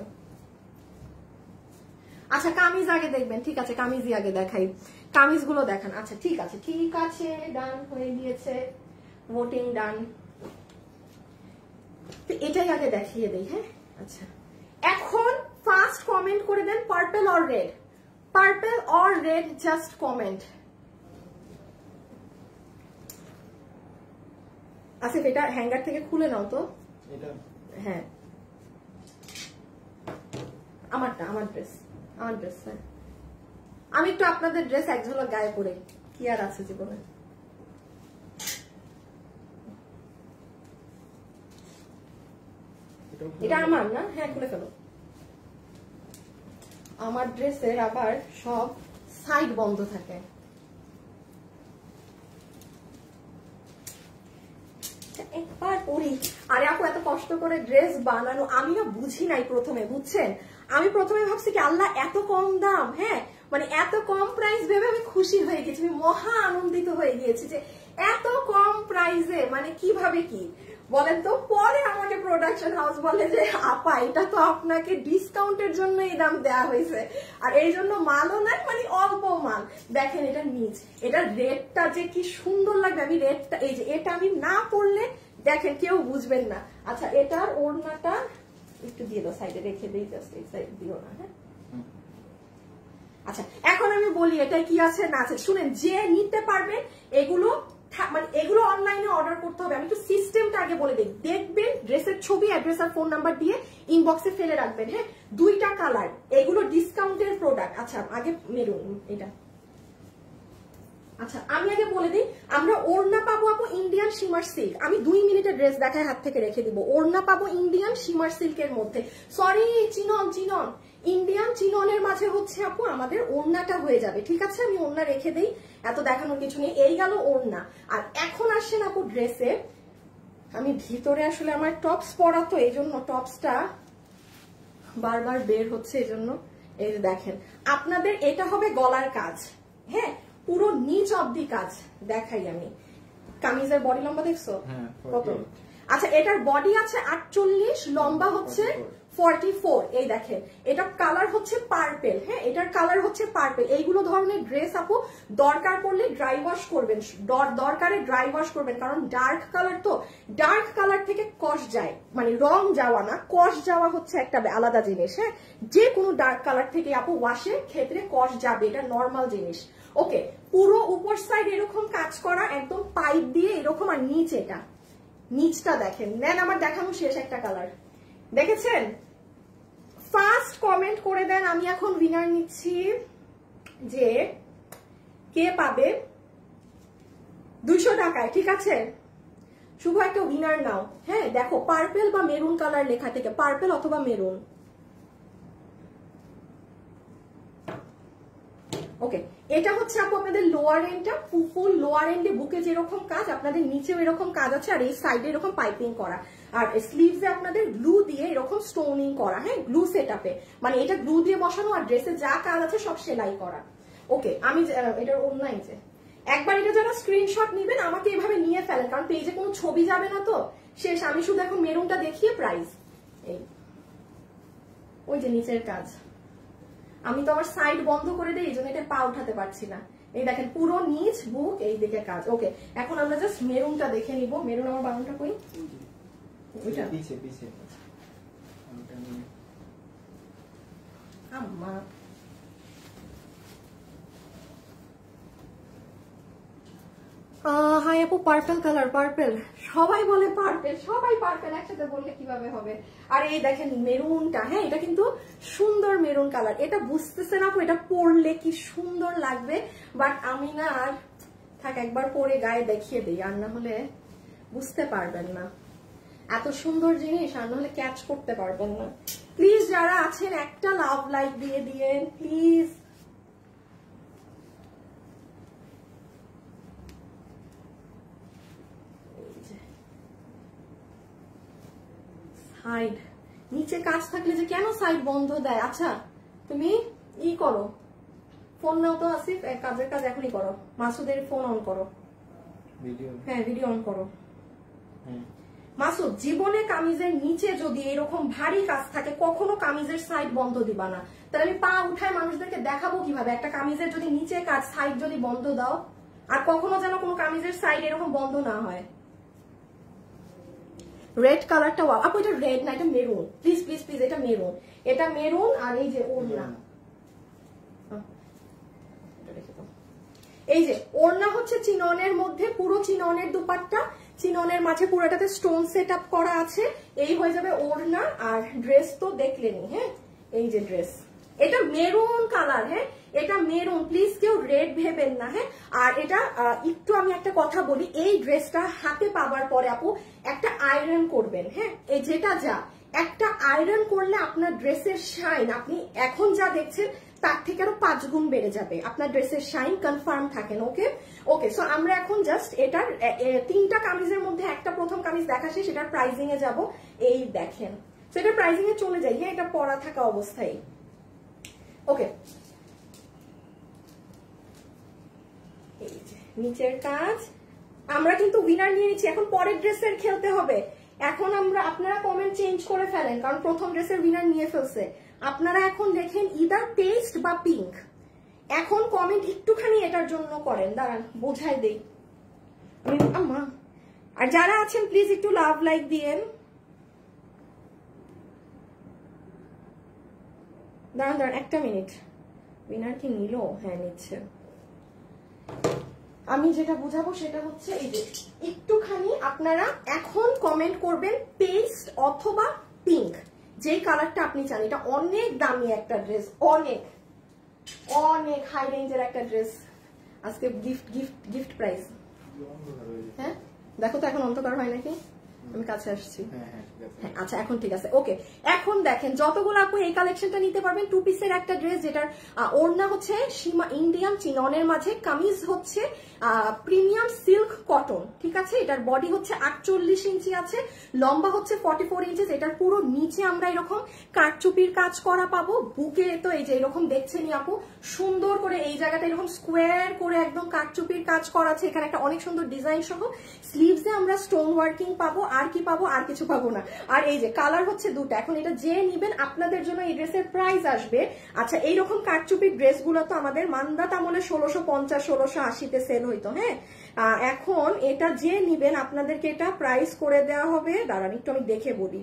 আচ্ছা কামিজ আগে দেখবেন, ঠিক আছে কামিজই আগে দেখাই, কামিজ গুলো দেখান। আচ্ছা ঠিক আছে ঠিক আছে, ডান হয়ে গিয়েছে, ভোটিং ডান। এটাই আগে দেখিয়ে দেই, হ্যাঁ আচ্ছা এখন ফার্স্ট কমেন্ট করে দেন purple or red, purple or red, just comment. আচ্ছা এটা হ্যাঙ্গার থেকে খুলে নাও তো, হ্যাঁ আমারটা, আমার ড্রেস, আমার ড্রেস, হ্যাঁ আমি একটু আপনাদের ড্রেস এক ঝলক গায়ে পরে, কি আর আছে জীবনে। এটা আমার না, হ্যাঁ খুলে ফেলো। আমার ড্রেসের আবার সব সাইড বন্ধ থাকে। একবার পরি। আরে আপু এত কষ্ট করে ড্রেস বানানো, আমি না বুঝি নাই প্রথমে, বুঝছেন আমি প্রথমে ভাবছি কি আল্লাহ এত কম দাম, হ্যাঁ মানে এত কম প্রাইস ভেবে আমি খুশি হয়ে গেছি, আমি মহা আনন্দিত হয়ে গিয়েছি যে এত কম প্রাইসে, মানে কিভাবে কি বলেন তো। পরে আমাকে প্রোডাকশন হাউস বলে যে আপা এটা তো আপনাকে ডিসকাউন্টের জন্য এই দাম দেওয়া হয়েছে, আর এই জন্য মালও নাই, মানে অল্প মাল। দেখেন এটা নিচ, এটা রেডটা যে কি সুন্দর লাগবে, আমি রেডটা এই যে এটা আমি না পরলে দেখেন কেউ বুঝবেন না। আচ্ছা এটার ওড়নাটা একটু দিয়ে দাও, সাইডে রেখে দিই, জাস্ট এই সাইড দিও না। হ্যাঁ আচ্ছা এখন আমি বলি এটা কি আছে না আছে। শুনেন, যে নিতে পারবেন এগুলো মানে এগুলো অনলাইনে অর্ডার করতে হবে। আমি একটু সিস্টেমটা আগে বলে দিই। দেখবেন ড্রেসের ছবি, অ্যাড্রেস আর ফোন নাম্বার দিয়ে ইনবক্সে ফেলে রাখবেন। হ্যাঁ দুইটা কালার, এগুলো ডিসকাউন্টের প্রোডাক্ট। আচ্ছা আগে মেরুন এটা। আচ্ছা আমি আগে বলে দিই, আমরা ওড়না পাবো আপু ইন্ডিয়ান শিমার সিল্ক। আমি দুই মিনিটের ড্রেস দেখায় হাত থেকে রেখে দিব। ওড়না পাবো ইন্ডিয়ান শিমার সিল্কের মধ্যে, সরি চিনন চিনন ইন্ডিয়ান চিননের মাঝে হচ্ছে আপু আমাদের ওড়নাটা হয়ে যাবে। ঠিক আছে আমি ওড়না রেখে দিই, এত দেখানোর কিছু নেই। এই গেল ওড়না। আর এখন আসছেন আপু ড্রেসে। আমি ভিতরে আসলে আমার টপস পরা তো এই জন্য টপসটা বারবার বের হচ্ছে, এই জন্য এই যে দেখেন আপনাদের এটা হবে গলার কাজ। হ্যাঁ পুরো নিচ অব্দি কাজ দেখাই আমি। কামিজের বডি লম্বা দেখছো কত? আচ্ছা এটার বডি আছে আটচল্লিশ, লম্বা হচ্ছে চুয়াল্লিশ। এই দেখেন এটা কালার হচ্ছে পার্পেল। হ্যাঁ এটার কালার হচ্ছে পার্পেল। এইগুলো ধরনের ড্রেস আপু দরকার পড়লে ড্রাই ওয়াশ করবেন, দরকারে ড্রাই ওয়াশ করবেন, কারণ ডার্ক কালার তো, ডার্ক কালার থেকে কস যায়, মানে রং যাওয়া না, কস যাওয়া হচ্ছে একটা আলাদা জিনিস। হ্যাঁ যে কোনো ডার্ক কালার থেকে আপু ওয়াশের ক্ষেত্রে কস যাবে, এটা নর্মাল জিনিস। ওকে পুরো উপর সাইড এরকম কাজ করা একদম পাইপ দিয়ে এরকম, আর নিচ এটা নিচটা দেখেন। নেন আমার দেখানো শেষ একটা কালার দেখেছেন। ফার্স্ট কমেন্ট করে দেন, আমি এখন উইনার নিচ্ছি যে কে পাবে দুইশো টাকায়। ঠিক আছে শুভ একটা উইনার নাও। হ্যাঁ দেখো পার্পেল বা মেরুন কালার লেখা থেকে, পার্পেল অথবা মেরুন। ওকে এটা হচ্ছে আপু আপনাদের লোয়ার এন্ডটা, ফুল লোয়ার এন্ডে বুকে যেরকম কাজ, আপনাদের নিচেও এরকম কাজ আছে, আর এই সাইডে এরকম পাইপিং করা, আর স্লিভসে আপনাদের গ্লু দিয়ে এরকম স্টোনিং করা। হ্যাঁ গ্লু সেটআপে, মানে এটা গ্লু দিয়ে বসানো, আর ড্রেসে যা কাজ আছে সব সেলাই করা। ওকে আমি এটার অনলাইন যে একবার এটা যারা স্ক্রিনশট নিবেন আমাকে এভাবে নিয়ে ফেলেন, কারণ পেজে কোনো ছবি যাবে না তো শেষ। আমি শুধু এখন মেরুনটা দেখিয়ে প্রাইস, এই ওই যে নিচের কাজ, আমি তো আমার সাইড বন্ধ করে দিই এই জন্য এটা পা উঠাতে পারছি না। এই দেখেন পুরো নিচ বুক এই দিকে কাজ। ওকে এখন আমরা জাস্ট মেরুনটা দেখে নিব। মেরুন আমার বানানটা কই? ওইটা পিছে পিছে আম্মা। হাই আপু পার্পল কালার, পার্পল সবাই বলে পার্পল, সবাই পার্পল একসাথে বললে কিভাবে হবে। আর এই দেখেন মেরুনটা, হ্যাঁ এটা কিন্তু সুন্দর মেরুন কালার। এটা বুঝতেছেন আপু এটা পরলে কি সুন্দর লাগবে, বাট আমি না আর থাক একবার পরে গায়ে দেখিয়ে দিই, আর না হলে বুঝতে পারবেন না। এত সুন্দর জিনিস আর না হলে ক্যাচ করতে পারবেন না। প্লিজ যারা আছেন একটা লাভ লাইক দিয়ে দিয়ে প্লিজ। সাইড নিচে কাজ থাকলে যে কেন সাইড বন্ধ দেয়? আচ্ছা তুমি ই করো, ফোন নাও তো আসিফ, কাজের কাজ এখনই করো, মাসুদের ফোন অন করো, হ্যাঁ ভিডিও অন করো। মাসুদ জীবনে কামিজের নিচে যদি এরকম ভারী কাজ থাকে কখনো কামিজের সাইড বন্ধ দিবা না, তাহলে আমি পা উঠায় মানুষদেরকে দেখাবো কিভাবে? একটা কামিজের যদি নিচে কাজ সাইড যদি বন্ধ দাও, আর কখনো যেন কোনো কামিজের সাইড এরকম বন্ধ না হয়। রেড কালারটা আপু এটা রেড না, এটা মেরুন, প্লিজ প্লিজ প্লিজ এটা মেরুন, এটা মেরুন। আর এই যে ওড়না, এই যে ওড়না হচ্ছে চিননের মধ্যে, পুরো চিননের দুপাট্টা, চিননের মাঝে পুরোটাতে স্টোন সেট আপ করা আছে। এই হয়ে যাবে ওড়না। আর ড্রেস তো দেখলেনি, হ্যাঁ এই যে ড্রেস, এটা মেরুন কালার। হ্যাঁ এটা মেরুন, প্লিজ কেউ রেড ভেবেন না। হ্যাঁ আর এটা একটু আমি একটা কথা বলি, এই ড্রেসটা হাতে পাবার পরে আপু একটা আয়রন করবেন। হ্যাঁ এই যেটা যা একটা আয়রন করলে আপনার ড্রেসের শাইন আপনি এখন যা দেখছেন তার থেকে আরো পাঁচ গুণ বেড়ে যাবে, আপনার ড্রেসের শাইন কনফার্ম থাকেন। ওকে ওকে সো আমরা এখন জাস্ট এটার তিনটা কামিজের মধ্যে একটা প্রথম কামিজ দেখাচ্ছি, সেটার প্রাইজিং এ যাব। এই দেখেন সো এটার প্রাইজিং এ চলে যাই। হ্যাঁ এটা পরা থাকা অবস্থায়। ওকে এই যে নিচের কাজ, আমরা কিন্তু উইনার নিয়ে নিচ্ছি, এখন পরের ড্রেসের খেলতে হবে। এখন আমরা আপনারা কমেন্ট চেঞ্জ করে ফেলেন, কারণ প্রথম ড্রেসের উইনার নিয়ে ফেলছে। আপনারা এখন দেখেন ইদার পেস্ট বা পিঙ্ক। এখন কমেন্ট একটুখানি এটার জন্য করেন, দাঁড়ান বোঝাই দেই। আম্মা আর যারা আছেন প্লিজ একটু লাভ লাইক দিয়েন। দাঁড়ান দাঁড়ান একটা মিনিট, উইনার কি নিল? হ্যাঁ নিচ্ছে। আমি যেটা বুঝাবো সেটা হচ্ছে এই যে একটুখানি আপনারা এখন কমেন্ট করবেন পেস্ট অথবা পিঙ্ক, যেই কালারটা আপনি চান। এটা অনেক দামি একটা ড্রেস, অনেক অনেক হাই রেঞ্জের একটা ড্রেস। আজকে গিফট গিফট গিফট প্রাইস। হ্যাঁ দেখো তো এখন অন্ধকার হয় নাকি, আমি কাছে আসছি। হ্যাঁ আচ্ছা এখন ঠিক আছে, ওকে। এখন দেখেন যতগুলো আপু এই কালেকশনটা নিতে পারবেন, টু পিসের একটা ড্রেস যেটার ওড়না হচ্ছে সীমা ইন্ডিয়ান চিননের মাঝে, কামিজ হচ্ছে প্রিমিয়াম সিল্ক কটন, ঠিক আছে। এটার বডি হচ্ছে আটচল্লিশ ইঞ্চি আছে, লম্বা হচ্ছে ফর্টি ফোর ইঞ্চি। এটার পুরো নিচে আমরা এরকম কারচুপির কাজ করা পাবো। বুকে তো এই যে এরকম দেখছেনই আপু, সুন্দর করে এই জায়গাটা এরকম স্কোয়ার করে একদম কারচুপির কাজ করা আছে। এখানে একটা অনেক সুন্দর ডিজাইন সহ স্লিভসে আমরা স্টোন ওয়ার্কিং পাবো। আর কি পাবো? আর কিছু পাবো না। আর এই যে কালার হচ্ছে দুটো। এখন এটা যে নিবেন আপনাদের জন্য এই ড্রেসের প্রাইস আসবে, আচ্ছা এইরকম কারচুপির ড্রেসগুলো তো আমাদের মান্দাত আমলে ষোলোশো পঞ্চাশ ষোলোশো আশিতে সেল হইতো, হ্যাঁ। এখন এটা যে নিবেন আপনাদেরকে এটা প্রাইস করে দেওয়া হবে, দাঁড়ান একটু আমি দেখে বলি,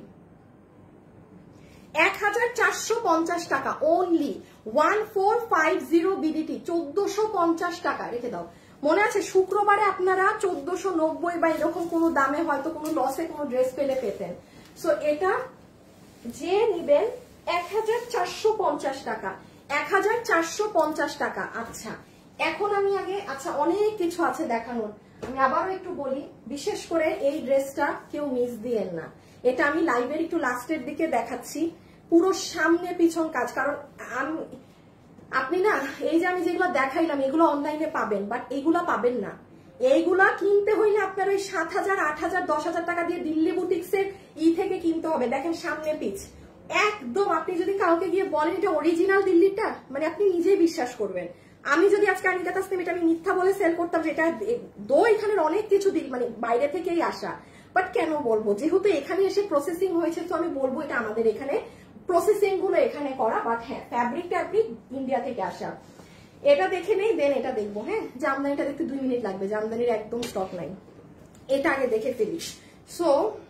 এক হাজার চারশো পঞ্চাশ টাকা only, one four five zero BDT, চোদ্দশো পঞ্চাশ টাকা। রেখে দাও, মনে আছে শুক্রবারে আপনারা চোদ্দশো নব্বই বা এরকম কোনো দামে হয়তো কোনো লসে কোনো ড্রেস পেলে পেতেন। সো এটা যে নিবেন এক হাজার চারশো পঞ্চাশ টাকা, এক হাজার চারশো পঞ্চাশ টাকা। আচ্ছা এখন আমি আগে, আচ্ছা অনেক কিছু আছে দেখানোর, আমি আবারও একটু বলি, বিশেষ করে এই ড্রেসটা কেউ মিস দিয়েন না। এটা আমি লাইভের একটু লাস্টের দিকে দেখাচ্ছি, পুরো সামনে পিছন কাজ। কারণ আমি আপনি না এই যে আমি যেগুলো দেখাইলাম এগুলো অনলাইনে পাবেন, বাট এগুলা পাবেন না। এইগুলা কিনতে হইলে আপনার ওই সাত হাজার আট হাজার দশ হাজার টাকা দিয়ে দিল্লি বুটিক্সের ই থেকে কিনতে হবে। দেখেন সামনে পিছ একদম, আপনি যদি কাউকে গিয়ে বলেন এটা অরিজিনাল দিল্লিটা, মানে আপনি নিজেই বিশ্বাস করবেন। আমি যদি আজকে আনিকা তাসনিম এটা আমি মিথ্যা বলে সেল করতাম, যেটা দো এখানের অনেক কিছু মানে বাইরে থেকেই আসা, বাট কেন বলবো, যেহেতু এখানে এসে প্রসেসিং হয়েছে তো আমি বলবো এটা আমাদের এখানে প্রসেসিং গুলো এখানে করা, বাট হ্যাঁ ফ্যাব্রিক ট্যাব্রিক ইন্ডিয়া থেকে আসা। এটা দেখে নেই, দেন এটা দেখবো। হ্যাঁ জামদানিটা দেখতে দুই মিনিট লাগবে, জামদানির একদম স্টক নাই, এটা আগে দেখে ফেলি। সো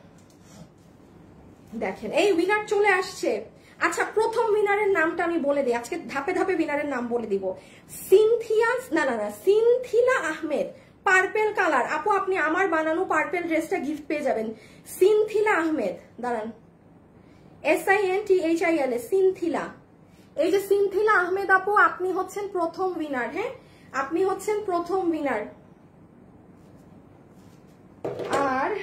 দেখেন এই উইনার চলে আসছে। আচ্ছা প্রথম উইনারের নামটা আমি বলে দিই, আজকে ধাপে ধাপে উইনারের নাম বলে দিব। সিনথিয়া না না না সিনথিলা আহমেদ, পার্পেল কালার। আপু আপনি আমার বানানো পার্পেল ড্রেসটা গিফট পেয়ে যাবেন। সিনথিলা আহমেদ, দাঁড়ান, S I N T H I L A, Sinthila. এই যে সিনথিলা আহমেদ আপু, আপনি হচ্ছেন প্রথম উইনার। হ্যাঁ আপনি হচ্ছেন প্রথম উইনার। আর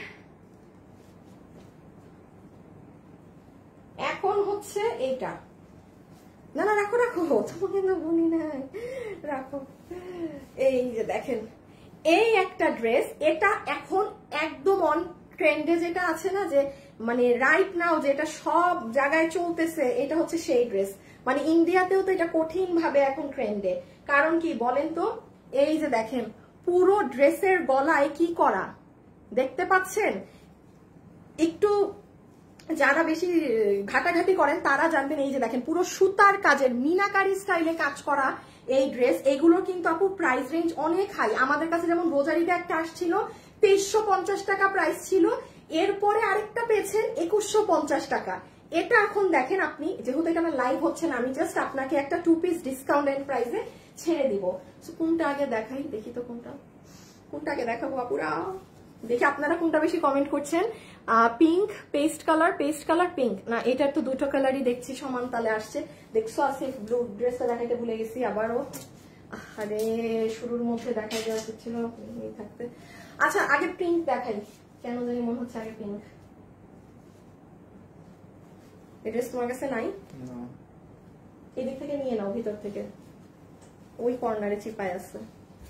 এখন হচ্ছে এইটা, না না রাখো রাখো, তোমাকে না বলি না, রাখো। এই যে দেখেন এই একটা ড্রেস, এটা এখন একদম অন ট্রেন্ডে যেটা আছে না, যে মানে রাইট নাও যেটা সব জায়গায় চলতেছে, এটা হচ্ছে সেই ড্রেস। মানে ইন্ডিয়াতেও তো এটা কঠিন ভাবে এখন ট্রেন্ডে। কারণ কি বলেন তো, এই যে দেখেন পুরো ড্রেসের গলায় কি করা দেখতে পাচ্ছেন, একটু যারা বেশি ঘাটাঘাটি করেন তারা জানবেন। এই যে দেখেন পুরো সুতার কাজের মিনাকারি স্টাইলে কাজ করা এই ড্রেস, এগুলো কিন্তু আপু প্রাইস রেঞ্জ অনেক হাই। আমাদের কাছে যেমন রোজারিতে একটা আসছিল তেইশশো পঞ্চাশ টাকা প্রাইস ছিল, এরপরে আরেকটা পেয়েছেন একুশশো পঞ্চাশ টাকা। এটা এখন দেখেন আপনি, যেহেতু এটা লাইভ হচ্ছে না, আমি জাস্ট আপনাকে একটা টু পিস ডিসকাউন্টেড প্রাইসে ছেড়ে দিব। কোনটা আগে দেখাই, দেখি তো কোনটা কোনটা আগে দেখাবো আপুরা, দেখি আপনারা কোনটা বেশি কমেন্ট করছেন। Pink, paste colour, paste colour pink, না এটার তো দুটো কালারই দেখছি সমান তালে আসছে। দেখছো আছে ব্লু ড্রেসটা দেখাইতে ভুলে গেছি আবারও, আরে শুরুর মধ্যে দেখা যাওয়া ছিল থাকতে। আচ্ছা আগে পিঙ্ক দেখাই, কেন জানি মনে হচ্ছে আগে পিঙ্ক। এই ড্রেস তোমার কাছে নাই? এদিক থেকে নিয়ে নাও, ভিতর থেকে ওই কর্নারে চিপায় আছে।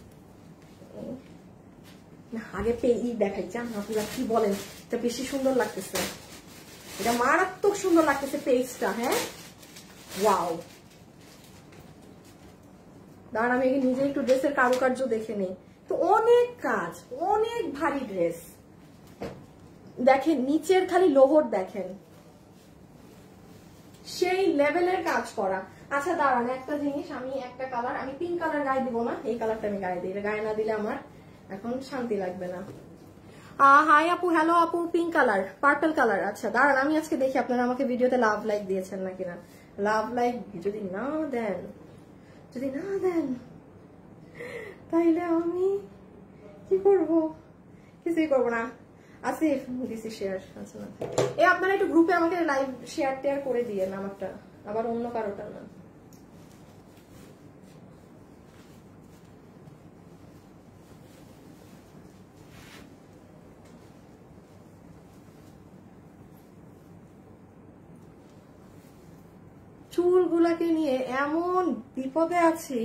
আগে পেই দেখাই, জান আপনারা কি বলেন, এটা বেশি সুন্দর লাগতেছে, এটা মারাত্মক সুন্দর লাগতেছে পেজটা। হ্যাঁ ওয়াও, দাঁড়ান আমি নিজে একটু ড্রেসের কারুকার্য দেখে নিই, তো অনেক কাজ, অনেক ভারী ড্রেস। দেখেন নিচের খালি লোহর দেখেন, সেই লেভেলের কাজ করা। আচ্ছা দাঁড়ান, একটা জিনিস, আমি একটা কালার, আমি পিঙ্ক কালার গায়ে দিব না, এই কালারটা আমি গায়ে দিই, গায়ে না দিলে আমার এখন শান্তি লাগবে না। হাই আপু, হ্যালো আপু, পিঙ্ক কালার, পার্পল কালার। আচ্ছা দাঁড়ান, আমি আজকে দেখি আপনারা আমাকে ভিডিওতে লাভ লাইক দিয়েছেন নাকি না। লাভ লাইক যদি না দেন, যদি না দেন তাইলে আমি কি করব? কিছুই করবো না। আসিফ দিছি শেয়ার। আচ্ছা না, এই আপনারা একটু গ্রুপে আমাকে লাইভ শেয়ার টেয়ার করে দিয়ে আমারটা, আবার অন্য কারোটা না। চুলগুলাকে নিয়ে এমন বিপদে আছি,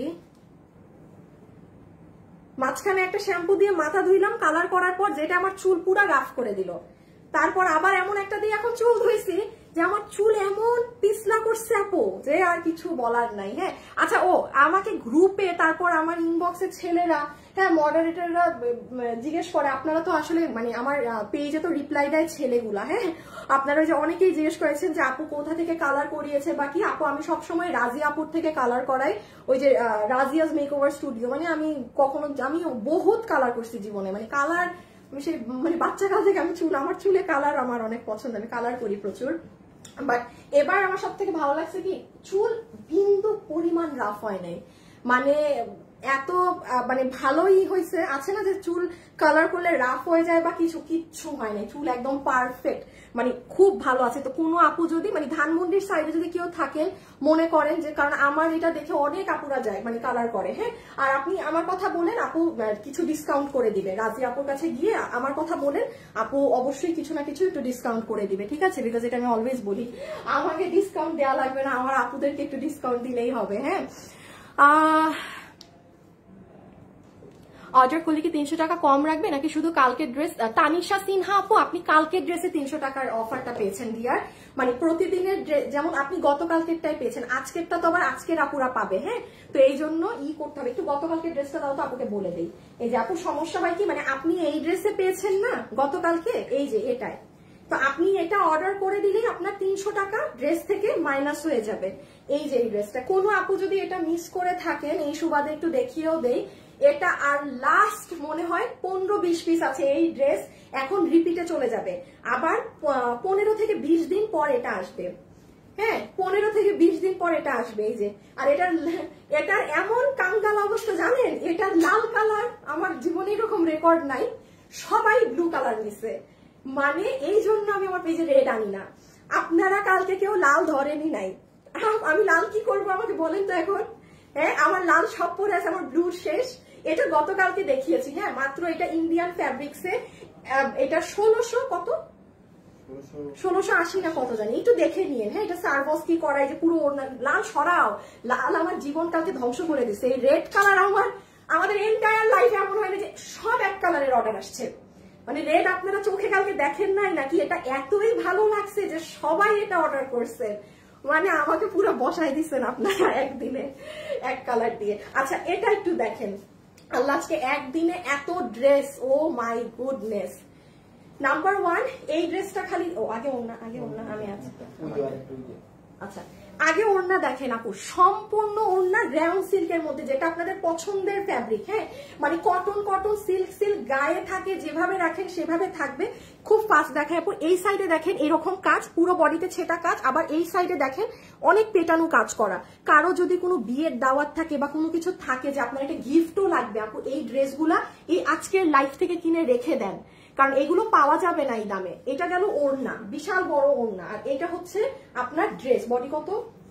মাঝখানে একটা শ্যাম্পু দিয়ে মাথা ধুইলাম কালার করার পর, যেটা আমার চুল পুরা রাফ করে দিল। তারপর আবার এমন একটা দিয়ে এখন চুল ধুইছি যে আমার চুল এমন পিছলা করছে আপু, যে আর কিছু বলার নাই। হ্যাঁ আচ্ছা, ও আমাকে গ্রুপে, তারপর আমার ইনবক্সে ছেলেরা, হ্যাঁ মডারেটররা জিজ্ঞেস করে, আপনারা তো আসলে মানে আমার পেজে তো রিপ্লাই দেয় ছেলেগুলা। হ্যাঁ আপনারা যে অনেকেই জিজ্ঞেস করেছেন যে আপু কোথা থেকে কালার করিয়েছে বা কি। আপু আমি সবসময় রাজি আপুর থেকে কালার করাই, ওই যে রাজিয়াস মেকওভার স্টুডিও। মানে আমি কখনো, আমি বহুত কালার করছি জীবনে, মানে কালার সে মানে বাচ্চা কাল থেকে আমি চুল, আমার চুলে কালার আমার অনেক পছন্দ, আমি কালার করি প্রচুর। বাট এবার আমার সব থেকে ভালো লাগছে কি, চুল বিন্দু পরিমাণ রাফ হয় নাই, মানে এত মানে ভালোই হয়েছে। আছে না যে চুল কালার করলে রাফ হয়ে যায় বা কিছু, কিচ্ছু হয় নাই, চুল একদম পারফেক্ট, মানে খুব ভালো আছে। তো কোনো আপু যদি মানে ধানমন্ডির সাইডে যদি কেউ থাকেন, মনে করেন যে, কারণ আমার এটা দেখে অনেক আপুরা যায় মানে কালার করে, হ্যাঁ আর আপনি আমার কথা বলেন, আপু কিছু ডিসকাউন্ট করে দিবে। রাজি আপুর কাছে গিয়ে আমার কথা বলেন, আপু অবশ্যই কিছু না কিছু একটু ডিসকাউন্ট করে দিবে, ঠিক আছে? বিকজ এটা আমি অলওয়েজ বলি, আমাকে ডিসকাউন্ট দেওয়া লাগবে না, আমার আপুদেরকে একটু ডিসকাউন্ট দিলেই হবে। হ্যাঁ আহ অর্ডার করলে কি তিনশো টাকা কম রাখবে নাকি শুধু কালকের ড্রেস? তানিশা সিনহা আপু, আপনি কালকের ড্রেসে তিনশো টাকার অফারটা পেয়েছেন ডিয়ার, মানে প্রতিদিনের যেমন আপনি গতকালকেরটাই পেয়েছেন, আজকেরটা তো আবার আজকের আপুরা পাবে। হ্যাঁ তো এই জন্য ই করতে হবে, একটু গতকালকের ড্রেসটা দাও তো আপুকে বলে দেই। এই যে আপু সমস্যা হয় কি, মানে আপনি এই ড্রেসে পেয়েছেন না গতকালকে, এই যে এটাই, তো আপনি এটা অর্ডার করে দিলেই আপনার তিনশো টাকা ড্রেস থেকে মাইনাস হয়ে যাবে। এই যে এই ড্রেসটা, কোনো আপু যদি এটা মিস করে থাকেন, এই সুবাদে একটু দেখিয়েও দেই, এটা আর লাস্ট মনে হয় পনেরো বিশ পিস আছে এই ড্রেস, এখন রিপিটে চলে যাবে, আবার পনেরো থেকে বিশ দিন পর এটা আসবে। হ্যাঁ পনেরো থেকে বিশ দিন পর এটা আসবে। এই যে, আর এটার এটার এমন কাঙ্গাল অবস্থা জানেন, এটার লাল কালার আমার জীবনে এরকম রেকর্ড নাই, সবাই ব্লু কালার নিছে, মানে এই জন্য আমি আমার পেজে রেড আনি না। আপনারা কালকে কেউ লাল ধরেনি নাই, আমি লাল কি করবো আমাকে বলেন তো এখন। হ্যাঁ আমার লাল সব পরে আছে, আমার ব্লু শেষ। এটা গতকালকে দেখিয়েছি, হ্যাঁ মাত্র এটা ইন্ডিয়ান ফ্যাব্রিক্সে, এটা ষোলোশো কত, ষোলোশো আশি না কত জানি, একটু দেখে নিন। হ্যাঁ এটা সার্ভস কি করাই যে পুরো লাল সরাও, লাল আমার জীবন কালকে ধ্বংস করে দিচ্ছে। এই রেড কালার আমার, আমাদের এন্টায়ার লাইফে এমন হয় না যে সব এক কালারের অর্ডার আসছে, মানে রেড আপনারা চোখে কালকে দেখেন নাই নাকি, এটা এতই ভালো লাগছে যে সবাই এটা অর্ডার করছে, মানে আমাকে পুরো বসাই দিচ্ছেন আপনারা একদিনে এক কালার দিয়ে। আচ্ছা এটা একটু দেখেন, আল্লাহ আজকে একদিনে এত dress, oh my goodness. Number one এই ড্রেসটা খালি, ও আগে ওড়না, আগে ওড়না আমি আছি। আচ্ছা আগে ওড়না দেখেন আপু, সম্পূর্ণ ওড়না র্যাউন সিল্কের মধ্যে, যেটা আপনাদের পছন্দের ফ্যাব্রিক। হ্যাঁ মানে কটন কটন সিল্ক সিল্ক গায়ে থাকে, যেভাবে রাখেন সেভাবে থাকবে, খুব ফাস্ট দেখায় আপু। এই সাইডে দেখেন এরকম কাজ, পুরো বডিতে ছেটা কাজ, আবার এই সাইডে দেখেন অনেক পেটানো কাজ করা। কারো যদি কোনো বিয়ের দাওয়াত থাকে বা কোনো কিছু থাকে যে আপনার একটা গিফটও লাগবে, আপু এই ড্রেসগুলা এই আজকের লাইফ থেকে কিনে রেখে দেন, কারণ এগুলো পাওয়া যাবে না এই দামে। এটা গেল ওড়না, বিশাল বড় ওড়না, আর এটা হচ্ছে আপনার ড্রেস। বডি কত?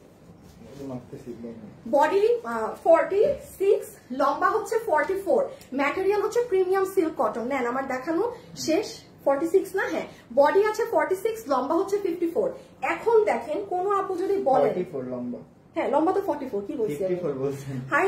বডি ফর্টি সিক্স, লম্বা হচ্ছে ফর্টি ফোর, ম্যাটেরিয়াল হচ্ছে প্রিমিয়াম সিল্ক কটন। নেন আমার দেখানো শেষ, ফর্টি সিক্স না, হ্যাঁ বডি আছে ফর্টি সিক্স, লম্বা হচ্ছে ফিফটি ফোর। এখন দেখেন কোন আপু যদি বলে লম্বা, হ্যাঁ লম্বা তো ফর্টি ফোর, কি বলছি হাই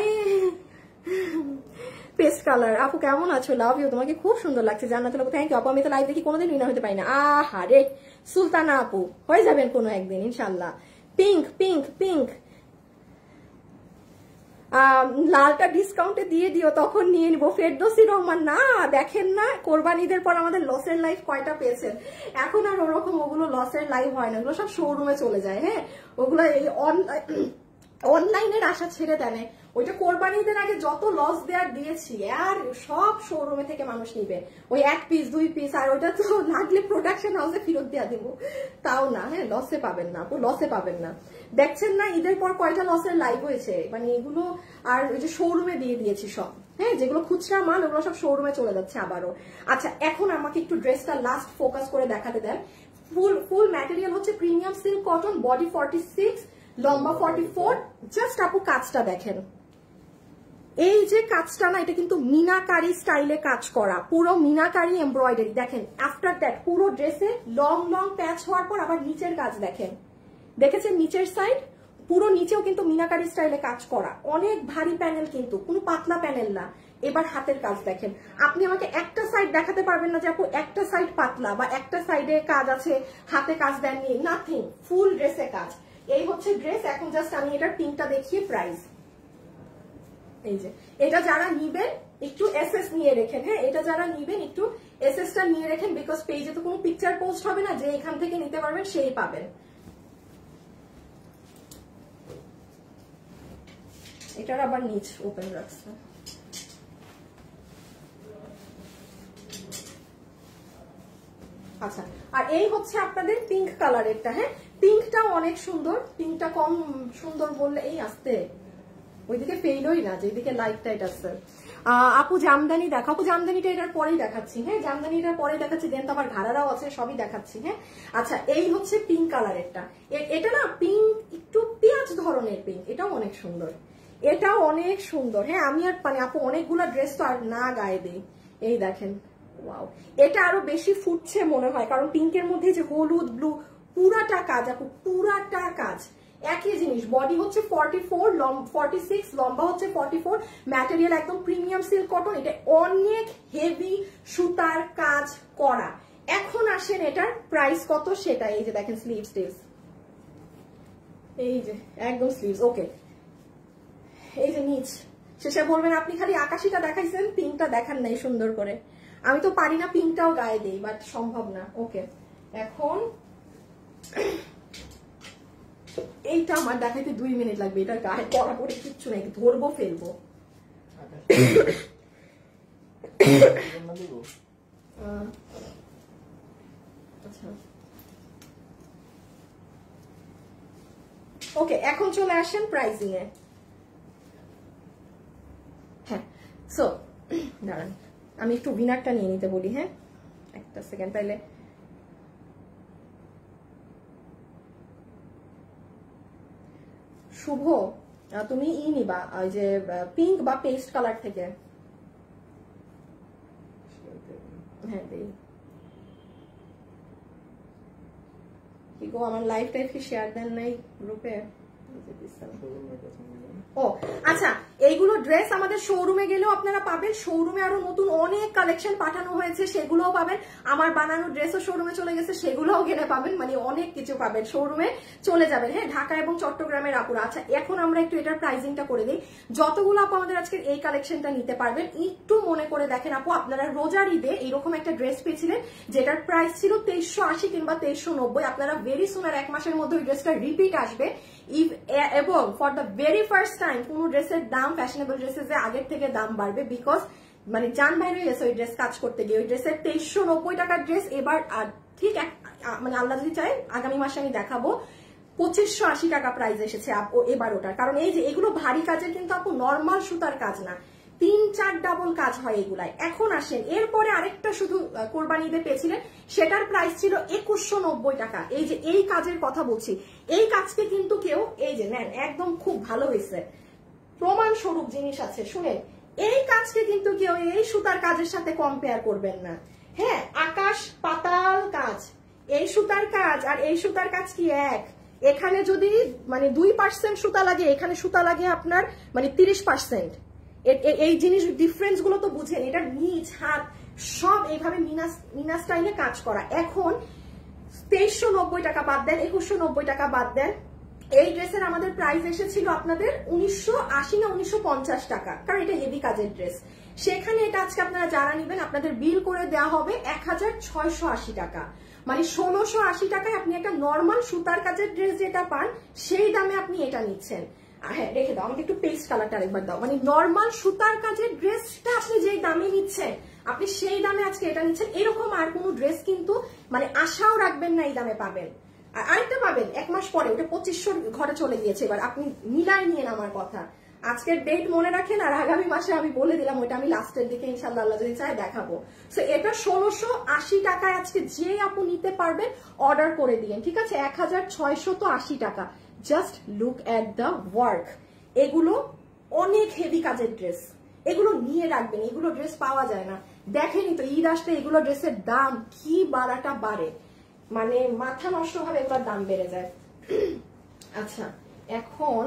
পেস্ট কালার। আপু কেমন আছো? লাভ ইউ, তোমাকে খুব সুন্দর লাগছে। জান্নাতুল আপু থ্যাংক ইউ আপু, আমি তো লাইভ দেখি কোনোদিন উইনার হতে পারি না। আহা রে সুলতানা আপু, হয়ে যাবেন কোনো একদিন ইনশাল্লাহ। পিঙ্ক পিঙ্ক পিঙ্ক, লালটা ডিসকাউন্টে দিয়ে দিও, তখন নিয়ে নিবো। ফেরদৌসী রহমান, না দেখেন না কোরবানিদের পর আমাদের লসের লাইফ কয়টা পেয়েছেন। এখন আর ওরকম ওগুলো লসের লাইফ হয় না, ওগুলো সব শোরুমে চলে যায়। হ্যাঁ, ওগুলো এই অনলাইনের আশা ছেড়ে দেয়। ওইটা কোরবানিদের আগে যত লস দেওয়ার দিয়েছি আর সব শোরুমে থেকে মানুষ নিবে, ওই এক পিস দুই পিস, আর ওইটা তো লাগলে প্রোডাকশন হাউসে ফেরত দেওয়া দিব, তাও না। হ্যাঁ, লসে পাবেন না আপু, লসে পাবেন না। দেখছেন না ঈদের পর কয়টা লসের লাইভ হয়েছে, মানে এগুলো আর ওই যে শোরুমে দিয়ে দিয়েছি সব। হ্যাঁ, যেগুলো খুচরা মাল ওগুলো সব শোরুমে চলে যাচ্ছে আবারও। আচ্ছা, এখন আমাকে একটু ড্রেসটা লাস্ট ফোকাস করে দেখাতে দেন। ফুল ফুল ম্যাটেরিয়াল হচ্ছে premium silk cotton, body forty six, লম্বা ফর্টি ফোর। জাস্ট আপু কাজটা দেখেন, এই যে কাজটা না, এটা কিন্তু মিনাকারি স্টাইলে কাজ করা, পুরো মিনাকারি এমব্রয়ডারি। দেখেন আফটার দ্যাট পুরো ড্রেসে লং লং প্যাচ হওয়ার পর আবার নিচের কাজ দেখেন, দেখেছেন নিচের সাইড পুরো নিচেও কিন্তু মিনাকারি স্টাইলে কাজ করা। অনেক ভারী প্যানেল কিন্তু, কোনো পাতলা প্যানেল না। এবার হাতের কাজ দেখেন, আপনি আমাকে একটা সাইড দেখাতে পারবেন না যে আপু একটা সাইড পাতলা বা একটা সাইডে কাজ আছে, হাতে কাজ দেননি, নাথিং, ফুল ড্রেসে কাজ। এই হচ্ছে ড্রেস। এখন জাস্ট আমি এটার পিনটা দেখিয়ে প্রাইস, এই যে এটা যারা নিবেন একটু এসএস নিয়ে রেখেন। হ্যাঁ, এটা যারা নিবেন একটু এসএসটা নিয়ে রেখেন, বিকজ পেজে তো কোনো পিকচার পোস্ট হবে না, যে এখান থেকে নিতে পারবেন সেই পাবেন। এটার আবার নিচ ওপেন রাখছে। আচ্ছা, আর এই হচ্ছে আপনাদের পিঙ্ক কালারেরটা। হ্যাঁ, পিঙ্কটাও অনেক সুন্দর, পিঙ্কটা কম সুন্দর বললে এই আসতে ওইদিকে ফেইলই না, যেদিকে লাইট টাইট আছে। আপু জামদানি দেখো, আপু জামদানিটা এটার পরেই দেখাচ্ছি। হ্যাঁ, জামদানিটার পরেই দেখাচ্ছি, দেন তো আবার ঘাড়ারাও আছে, সবই দেখাচ্ছি। হ্যাঁ, আচ্ছা, এই হচ্ছে পিঙ্ক কালারেরটা। এটা না পিঙ্ক, একটু পেঁয়াজ ধরনের পিঙ্ক, এটাও অনেক সুন্দর, এটাও অনেক সুন্দর। হ্যাঁ, আমি আর মানে আপু অনেকগুলো ড্রেস তো আর না গায়ে দিই। এই দেখেন, ওয়াও, এটা আরো বেশি ফুটছে মনে হয়, কারণ পিঙ্কের মধ্যে যে হলুদ ব্লু পুরাটা কাজ আপু, পুরাটা কাজ একই জিনিস। বডি হচ্ছে ফর্টি ফোর, ফর্টি সিক্স, লম্বা হচ্ছে ফর্টি ফোর, ম্যাটেরিয়াল একদম প্রিমিয়াম সিল্ক কটন। এটা অনেক হেভি সুতার কাজ করা। এখন আসেন এটার প্রাইস কত সেটা, এই যে দেখেন স্লিভস টিভস, এই যে একদম স্লিভস। ওকে, এই যে নিচ, শেষে বলবেন আপনি খালি আকাশিটা দেখাইছেন, পিঙ্কটা দেখান নাই সুন্দর করে। আমি তো পারি না পিঙ্কটাও গায়ে দিই, বাট সম্ভব না। ওকে, এখন এইটা আমার দেখাইতে দুই মিনিট লাগবে, এটার গায়ে পড়া পড়ে কিচ্ছু নেই, ধরবো ফেলবো। আচ্ছা, ওকে, এখন চলে আসেন প্রাইসিং এ। হ্যাঁ, সো দাঁড়ান আমি একটু উইনারটা নিয়ে নিতে বলি। হ্যাঁ, একটা সেকেন্ড, তাইলে শুভ তুমি ই নিবা ওই যে পিঙ্ক বা পেস্ট কালার থেকে। হ্যাঁ, দেই কি গো, আমার লাইফ টাইফ কি শেয়ার দেন নাই গ্রুপে? ও আচ্ছা, এইগুলো ড্রেস আমাদের শোরুমে গেলেও আপনারা পাবেন। শোরুমে আরো নতুন অনেক কালেকশন পাঠানো হয়েছে, সেগুলোও পাবেন। আমার বানানো ড্রেসও শোরুমে চলে গেছে, সেগুলোও গেলে পাবেন। মানে অনেক কিছু পাবেন, শোরুমে চলে যাবেন। হ্যাঁ, ঢাকা এবং চট্টগ্রামের আপুরা। আচ্ছা, এখন আমরা একটু এটার প্রাইসিংটা করে দিই। যতগুলো আপু আমাদের আজকে এই কালেকশনটা নিতে পারবেন, একটু মনে করে দেখেন আপু, আপনারা রোজার ঈদে এইরকম একটা ড্রেস পেয়েছিলেন যেটার প্রাইস ছিল তেইশশো আশি কিংবা তেইশশো নব্বই। আপনারা ভেরি সুন আর এক মাসের মধ্যে ওই ড্রেসটা রিপিট আসবে। এবং for the very first time কোন ড্রেসের দাম, ফ্যাশনেবল ড্রেসের যে আগের থেকে দাম বাড়বে, বিকজ মানে জান বাইরে গেছে ওই ড্রেস কাজ করতে গিয়ে। ওই ড্রেসের তেইশশো নব্বই টাকার ড্রেস এবার ঠিক মানে আল্লাহ যদি চাই আগামী মাসে আমি দেখাবো, পঁচিশশো আশি টাকা প্রাইস এসেছে এবার ওটার। কারণ এই যে এগুলো ভারী কাজের কিন্তু আপু নর্মাল সুতার কাজ না, তিন চার ডাবল কাজ হয় এগুলাই। এখন আসেন এরপরে আরেকটা শুধু কোরবানি ঈদে পেয়েছিলেন, সেটার প্রাইস ছিল একুশশো নব্বই টাকা। এই যে এই কাজের কথা বলছি, এই কাজকে কিন্তু কেউ এই যে নেন, একদম খুব ভালো হয়েছে, প্রমাণ স্বরূপ জিনিস আছে শুনেন। এই কাজকে কিন্তু কেউ এই সুতার কাজের সাথে কম্পেয়ার করবেন না। হ্যাঁ, আকাশ পাতাল কাজ। এই সুতার কাজ আর এই সুতার কাজ কি এক? এখানে যদি মানে দুই পার্সেন্ট সুতা লাগে, এখানে সুতা লাগে আপনার মানে তিরিশ পার্সেন্ট। এই জিনিস ডিফারেন্স গুলো তো বুঝেন। এটা নিচ হাত সব এইভাবে মিনা মিনা স্টাইলে কাজ করা। এখন তেইশশো নব্বই টাকা বাদ দেন, একুশশো নব্বই টাকা বাদ দেন, এই ড্রেসের আমাদের প্রাইস এসেছিল আপনাদের উনিশশো আশি না উনিশশো পঞ্চাশ টাকা, কারণ এটা হেভি কাজের ড্রেস। সেখানে এটা আজকে আপনারা যারা নিবেন আপনাদের বিল করে দেওয়া হবে এক হাজার ছয়শো আশি টাকা, মানে ষোলোশো আশি টাকায় আপনি একটা নর্মাল সুতার কাজের ড্রেস যেটা পান সেই দামে আপনি এটা নিচ্ছেন। হ্যাঁ রেখে দাও, আমাকে একটু পেস্ট কালারটা আরেকবার দাও। মানে নর্মাল সুতার কাজের ড্রেসটা আপনি যেই দামে নিচ্ছেন আপনি সেই দামে আজকে এটা নিচ্ছেন। এরকম আর কোনো ড্রেস কিন্তু মানে আশাও রাখবেন না এই দামে পাবেন। আর আরেকটা পাবেন এক মাস পরে, ওটা পঁচিশশোর ঘরে চলে গিয়েছে। এবার আপনি মিলাই নিয়ে আমার কথা, আজকের ডেট মনে রাখেন, আর আগামী মাসে আমি বলে দিলাম ওইটা আমি লাস্টের দিকে ইনশাল্লাহ আল্লাহ যদি চায় দেখাবো। সো এটা ষোলোশো আশি টাকায় আজকে যে আপু নিতে পারবেন অর্ডার করে দিয়েন, ঠিক আছে? এক হাজার ছয়শো তো আশি টাকা। Just look at the work, এগুলো অনেক হেভি কাজের ড্রেস, এগুলো নিয়ে রাখবেন, এগুলো ড্রেস পাওয়া যায় না। দেখেনি তো ঈদ আসলে এগুলো ড্রেসের দাম কি বাড়াটা বাড়ে, মানে মাথা নষ্ট ভাবে এগুলোর দাম বেড়ে যায়। আচ্ছা এখন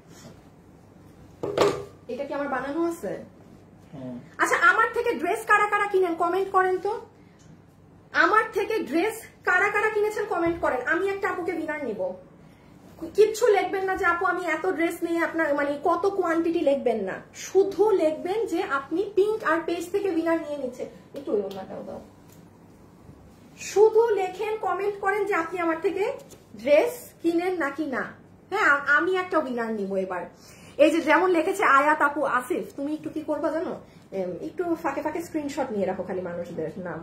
এটা কি আমার বানানো আছে? আচ্ছা আমার থেকে ড্রেস কারা কারা কিনেন কমেন্ট করেন তো, আমার থেকে ড্রেস কারা কারা কিনেছেন কমেন্ট করেন। আমি একটা আপুকে উইনার নিব, কিচ্ছু লিখবেন না যে আপু আমি এত ড্রেস নিয়ে আপনার মানে কত কোয়ান্টিটি লিখবেন না, শুধু লিখবেন যে আপনি পিঙ্ক আর পেজ থেকে উইনার নিয়ে নিচ্ছে। একটু ওই ওনাটাও দাও, শুধু লেখেন কমেন্ট করেন যে আপনি আমার থেকে ড্রেস কিনেন নাকি না। হ্যাঁ আমি একটা উইনার নিব এবার। এই যে যেমন লিখেছে আয়াত আপু আসিফ, তুমি একটু কি করবা জানো, একটু ফাঁকে ফাঁকে স্ক্রিনশট নিয়ে রাখো খালি মানুষদের নাম,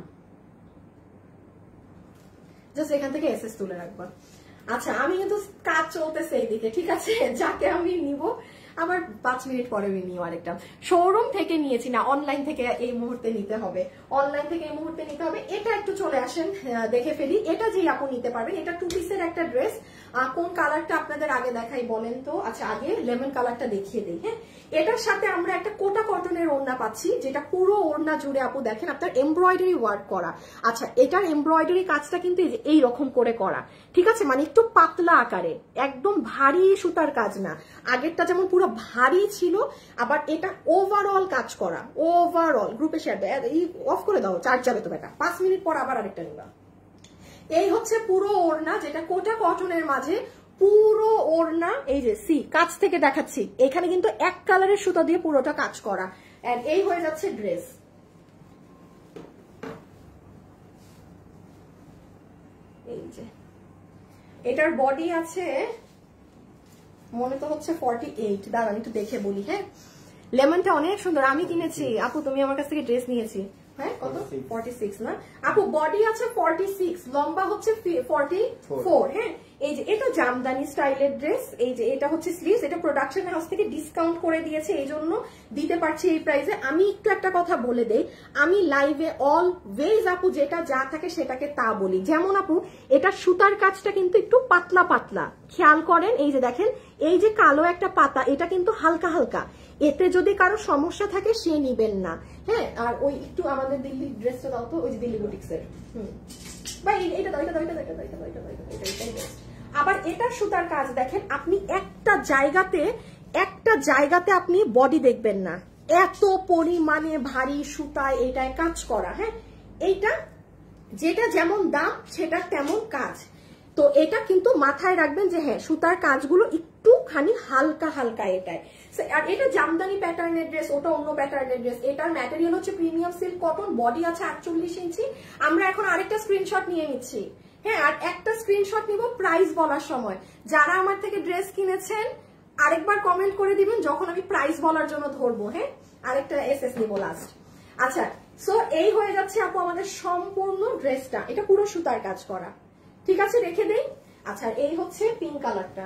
জাস্ট এখান থেকে এসএস তুলে রাখবা। আচ্ছা আমি কিন্তু কাজ চলতেছে এইদিকে, ঠিক আছে? যাকে আমি নিব আবার পাঁচ মিনিট পরে নিও আরেকটা। শোরুম থেকে নিয়েছি না, অনলাইন থেকে এই মুহূর্তে নিতে হবে, অনলাইন থেকে এই মুহূর্তে নিতে হবে। এটা একটু চলে আসেন দেখে ফেলি, এটা যে আপু নিতে পারবেন, এটা টু পিসের একটা ড্রেস। কোন কালারটা আপনাদের আগে দেখাই বলেন তো? আচ্ছা আগে লেমন কালারটা দেখিয়ে দিই। হ্যাঁ এটার সাথে আমরা একটা কোটা কটনের ওড়না পাচ্ছি, যেটা পুরো ওড়না জুড়ে আপু দেখেন আপনার এমব্রয়ডারি ওয়ার্ক করা। আচ্ছা এটার এমব্রয়ডারি কাজটা কিন্তু এই রকম করে করা, ঠিক আছে? মানে একটু পাতলা আকারে, একদম ভারী সুতার কাজ না। আগেরটা যেমন পুরো ভারী ছিল, আবার এটা ওভারঅল কাজ করা, ওভারঅল। গ্রুপে শেয়ার দেয়, অফ করে দাও, চার্জ যাবে তো বেটা, পাঁচ মিনিট পর আবার আরেকটা নিবা। এই হচ্ছে পুরো ওড়না, যেটা কোটা কটনের মাঝে পুরো ওড়না। এই যে সি কাছ থেকে দেখাচ্ছি, এখানে কিন্তু এক কালারের সুতা দিয়ে পুরোটা কাজ করা। এন্ড এই হয়ে যাচ্ছে ড্রেস। এই যে এটার বডি আছে মনে তো হচ্ছে ফর্টি এইট, দাঁড়ান একটু দেখে বলি। হ্যাঁ লেমনটা অনেক সুন্দর, আমি কিনেছি আপু, তুমি আমার কাছ থেকে ড্রেস নিয়েছি। হ্যাঁ কত? ফর্টি সিক্স না আপু, বডি আছে ফর্টি সিক্স, লম্বা হচ্ছে ফর্টি ফোর। হ্যাঁ এই যে এটা জামদানি স্টাইলের ড্রেস। এই যে এটা হচ্ছে স্লিভস, এটা প্রোডাকশন হাউস থেকে ডিসকাউন্ট করে দিয়েছে, এই জন্য দিতে পারছি এই প্রাইসে। আমি একটু একটা কথা বলে দেই, আমি লাইভে অলওয়েজ আপু যেটা যা থাকে সেটাকে তা বলি। যেমন আপু এটা সুতার কাজটা কিন্তু একটু পাতলা পাতলা, খেয়াল করেন। এই যে দেখেন এই যে কালো একটা পাতা, এটা কিন্তু হালকা হালকা, এতে যদি কারো সমস্যা থাকে সে নিবেন না। হ্যাঁ আর ওই একটু আমাদের দিল্লি ড্রেসটা দাও তো, ওই যে দিল্লি বুটিক্সের। হুম ভাই এটা দাও, এটা দাও, এটা দাও, এটা দাও, এটা দাও, এটা দাও, এটা এটাই বেস্ট। আবার এটার সুতার কাজ দেখেন, আপনি একটা জায়গাতে একটা জায়গাতে আপনি বডি দেখবেন না, এত পরিমাণে ভারী সুতায় এটায় কাজ করা। হ্যাঁ এইটা যেটা যেমন দাম সেটা তেমন কাজ, তো এটা কিন্তু মাথায় রাখবেন যে হ্যাঁ সুতার কাজগুলো একটুখানি হালকা হালকা এটায়। আর এটা জামদানি প্যাটার্নের ড্রেস, ওটা অন্য প্যাটার্নের ড্রেস। এটার ম্যাটেরিয়াল হচ্ছে প্রিমিয়াম সিল্ক কটন, বডি আছে আটচল্লিশ ইঞ্চি। আমরা এখন আরেকটা স্ক্রিনশট নিয়ে নিচ্ছি। হ্যাঁ আর একটা স্ক্রিনশট নিব প্রাইস বলার সময়। যারা আমার থেকে ড্রেস কিনেছেন আরেকবার কমেন্ট করে দিবেন যখন আমি প্রাইস বলার জন্য ধরবো। হ্যাঁ আরেকটা এস এস নিব লাস্ট। আচ্ছা সো এই হয়ে যাচ্ছে আপু আমাদের সম্পূর্ণ ড্রেসটা, এটা পুরো সুতার কাজ করা, ঠিক আছে? রেখে দেই। আচ্ছা এই হচ্ছে পিঙ্ক কালারটা।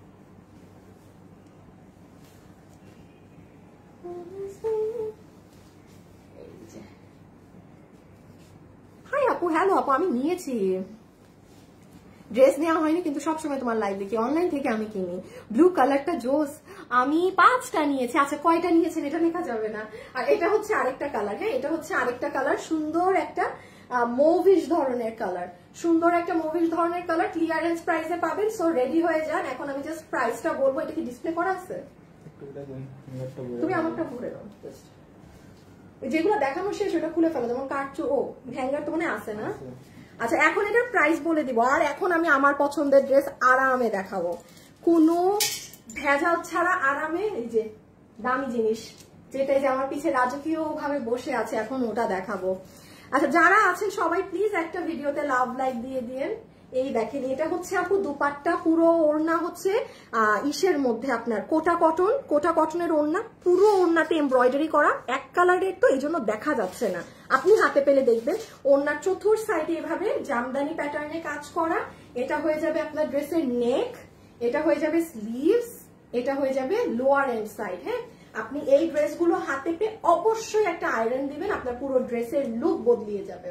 হাই আপু, হ্যালো আপু, আমি নিয়েছি ড্রেস, নেওয়া হয়নি কিন্তু সবসময় তোমার লাইভ দেখি, অনলাইন থেকে আমি কিনি। ব্লু কালারটা জোস, আমি পাঁচটা নিয়েছি। আচ্ছা কয়টা নিয়েছেন এটা লেখা যাবে না। আর এটা হচ্ছে আরেকটা কালার। হ্যাঁ এটা হচ্ছে আরেকটা কালার, সুন্দর একটা মুভিশ ধরনের কালার, সুন্দর একটা মুভিশ ধরনের কালার। ক্লিয়ারেন্স প্রাইসে পাবেন, সো রেডি হয়ে যান। এখন আমি জাস্ট প্রাইসটা বলবো। এটা কি ডিসপ্লে করা আছে? তুমি আমারটা ঘুরে দাও, যেগুলো দেখানো শেষ ওটা খুলে ফেলো, যেমন কাটছো। ও হ্যাঙ্গার তো মনে আছে না? আচ্ছা এখন এটার প্রাইস বলে দিব, আর এখন আমি আমার পছন্দের ড্রেস আরামে দেখাবো। কোনো ভেজাল ছাড়া আরামে এই যে দামি জিনিস, যেটা যে আমার পিছে রাজকীয় ভাবে বসে আছে, এখন ওটা দেখাবো। আচ্ছা যারা আছেন সবাই প্লিজ একটা ভিডিওতে লাভ লাইক দিয়ে দিয়েন। এই দেখেন এটা হচ্ছে আপু দুপাট্টা, পুরো ওড়না হচ্ছে আহ ইসের মধ্যে আপনার কোটা কটন, কোটা কটনের ওড়না, পুরো ওড়নাতে এমব্রয়ডারি করা, এক কালারের তো এই জন্য দেখা যাচ্ছে না, আপনি হাতে পেলে দেখবেন। ওড়নার চতুর সাইডে এভাবে জামদানি প্যাটার্নে কাজ করা। এটা হয়ে যাবে আপনার ড্রেসের নেক, এটা হয়ে যাবে স্লিভস, এটা হয়ে যাবে লোয়ার এন্ড সাইড। হ্যাঁ, আপনি এই ড্রেসগুলো হাতে পেয়ে অবশ্যই একটা আয়রন দিবেন, আপনার পুরো ড্রেসের লুক বদলিয়ে যাবে।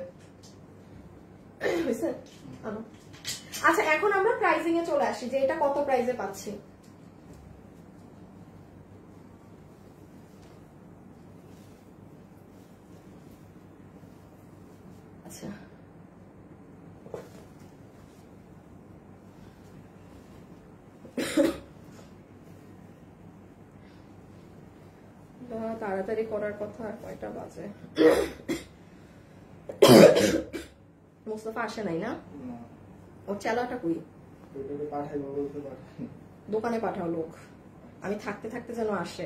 আচ্ছা এখন আমরা প্রাইসিং এ চলে আসি যে এটা কত প্রাইসে পাচ্ছি। আচ্ছা তাড়াতাড়ি করার কথা, আর কয়টা বাজে? মুস্তফা আসে নাই না? ওর চালাটা কই? দোকানে পাঠাও লোক, আমি থাকতে থাকতে যেন আসে।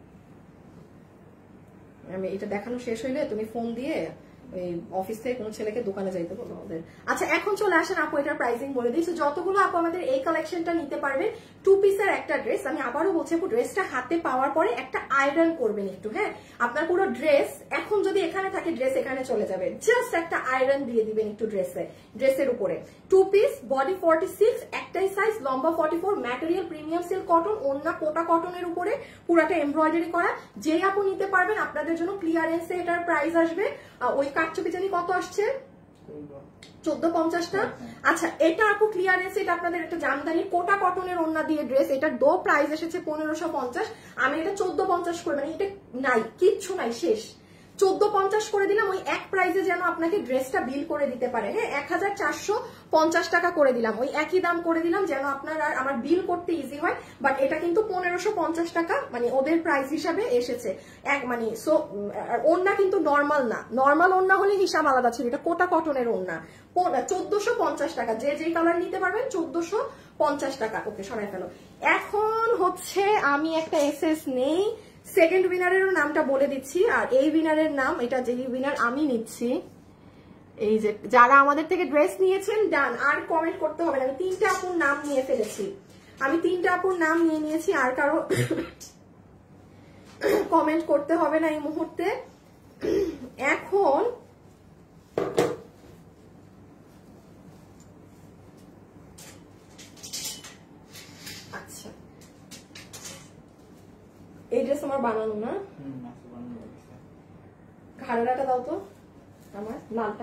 আমি এটা দেখানো শেষ হইলে তুমি ফোন দিয়ে ওই অফিস থেকে কোনো ছেলেকে দোকানে যাইতে বলো ওদের। আচ্ছা এখন চলে আসেন আপু এটার প্রাইসিং বলে দিই। যতগুলো আপু আমাদের এই কালেকশনটা নিতে পারবে, টু পিসের একটা ড্রেস, আমি আবারও বলছি আপু ড্রেসটা হাতে পাওয়ার পরে একটা আয়রন করবেন একটু। হ্যাঁ, আপনার পুরো ড্রেস এখন যদি এখানে থাকে ড্রেস এখানে চলে যাবে, জাস্ট একটা আয়রন দিয়ে দিবেন একটু ড্রেসে, ড্রেসের উপরে। Two piece, body forty six, একটাই সাইজ, লম্বা forty four, material premium silk cotton, ওড়না কোটা কটনের উপরে পুরাটা এমব্রয়ডারি করা। যেই আপু নিতে পারবেন আপনাদের জন্য ক্লিয়ারেন্সে এটার প্রাইস আসবে ওই কাটচুপি জানি কত আসছে, চোদ্দ পঞ্চাশটা। আচ্ছা এটা আপু ক্লিয়ারেন্স, এটা আপনাদের একটা জামদানি কোটা কটনের ওড়না দিয়ে ড্রেস, এটার দো প্রাইস এসেছে পনেরোশো পঞ্চাশ, আমি এটা চোদ্দ পঞ্চাশ করে, মানে এটা নাই কিচ্ছু নাই, শেষ চোদ্দ পঞ্চাশ করে দিলাম। ওই এক প্রাইসে যেন আপনাকে ড্রেসটা বিল করে দিতে পারে। হ্যাঁ, এক হাজার চারশো পঞ্চাশ টাকা করে দিলাম, ওই একই দাম করে দিলাম যেন আপনার আর আমার বিল করতে ইজি হয়। বাট এটা কিন্তু পনেরোশো পঞ্চাশ টাকা মানে ওদের প্রাইস হিসাবে এসেছে। এক মানে সো ওড়না কিন্তু নর্মাল না, নর্মাল ওড়না হলে হিসাব আলাদা ছিল, এটা কোটা কটনের ওড়না, চোদ্দশো পঞ্চাশ টাকা। যে যে কালার নিতে পারবেন চোদ্দশো পঞ্চাশ টাকা। ওকে সরাই ফেলো। এখন হচ্ছে আমি একটা এসএস নেই, সেকেন্ড উইনারেরও নামটা বলে দিচ্ছি, আর এই উইনারের নাম, এটা যেই উইনার আমি নিচ্ছি, এই যে যারা আমাদের থেকে ড্রেস নিয়েছেন ডান, আর কমেন্ট করতে হবে না। আমি তিনটা আপুর নাম নিয়ে ফেলেছি, আমি তিনটা আপুর নাম নিয়ে নিয়েছি, আর কারো কমেন্ট করতে হবে না এই মুহূর্তে। এখন আচ্ছা এই ড্রেস আমার বানানো না, ঘাড়াটা দাও তো আমার লালটা।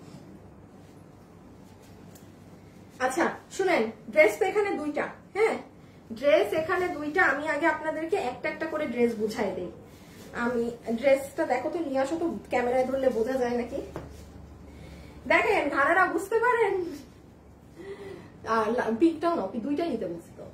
আচ্ছা শুনেন, ড্রেস তো এখানে দুইটা, হ্যাঁ ড্রেস এখানে দুইটা, আমি আগে আপনাদেরকে একটা একটা করে ড্রেস বুঝাই দিই। আমি ড্রেসটা দেখো তো, নিয়ে আসো তো, ক্যামেরায় ধরলে বোঝা যায় নাকি, দেখেন ঘাড়াটা বুঝতে পারেন, আর পিকটাও না, দুইটাই নিতে বলছি তো,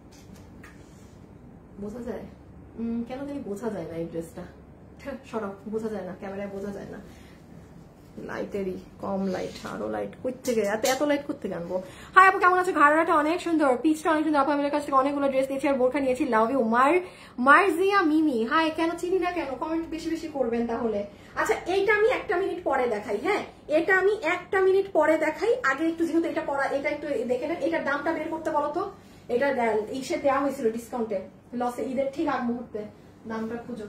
বোঝা যায় কেন জানি বোঝা যায় না এই ড্রেসটা, সরব বোঝা যায় না, ক্যামেরায় বোঝা যায় না, লাইটেরই কম লাইট, আরো লাইট করতে গেলে এত এত লাইট করতে আনবো। হাই আপু কেমন আছে? ঘাড়াটা অনেক সুন্দর, পিসটা অনেক সুন্দর, আপু আমাদের কাছ থেকে অনেকগুলো ড্রেস নিয়েছি আর বোরখা নিয়েছি, লাভ ইউ। মার মার্জিয়া মিমি, হাই কেন চিনি না কেন, কমেন্ট বেশি বেশি করবেন তাহলে। আচ্ছা এইটা আমি একটা মিনিট পরে দেখাই, হ্যাঁ এটা আমি একটা মিনিট পরে দেখাই, আগে একটু যেহেতু এটা পড়া, এটা একটু দেখে নেন, এটার দামটা বের করতে বলো তো, এটা ইসে দেওয়া হয়েছিল ডিসকাউন্টে, লসে ঈদের ঠিক আগ মুহূর্তে, দামটা খুঁজো।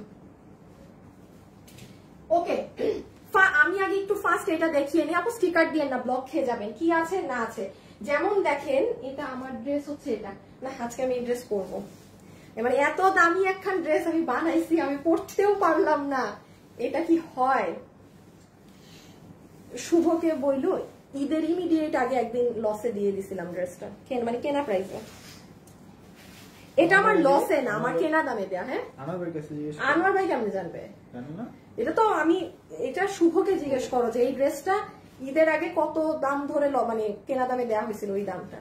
ওকে আমি আগে একটু ফার্স্ট এটা দেখিয়ে নিই, আপু স্টিকার দিয়ে না ব্লক খেয়ে যাবেন, কি আছে না আছে। যেমন দেখেন এটা আমার ড্রেস হচ্ছে, এটা না আজকে আমি এই ড্রেস পরবো, মানে এত দামি একখান ড্রেস আমি বানাইছি, আমি পরতেও পারলাম না, এটা কি হয়। শুভকে বইল ঈদের ইমিডিয়েট আগে একদিন লসে দিয়ে দিছিলাম ড্রেসটা, মানে কেনা প্রাইসে, এটা আমার লসে না, আমার কেনা দামে দেয়া। হ্যাঁ আনোয়ার ভাই কেমন জানবে, এটা তো আমি, এটা শুভকে জিজ্ঞেস করো যে এই ড্রেসটা ঈদের আগে কত দাম ধরে মানে কেনা দামে দেওয়া হয়েছিল ওই দামটা।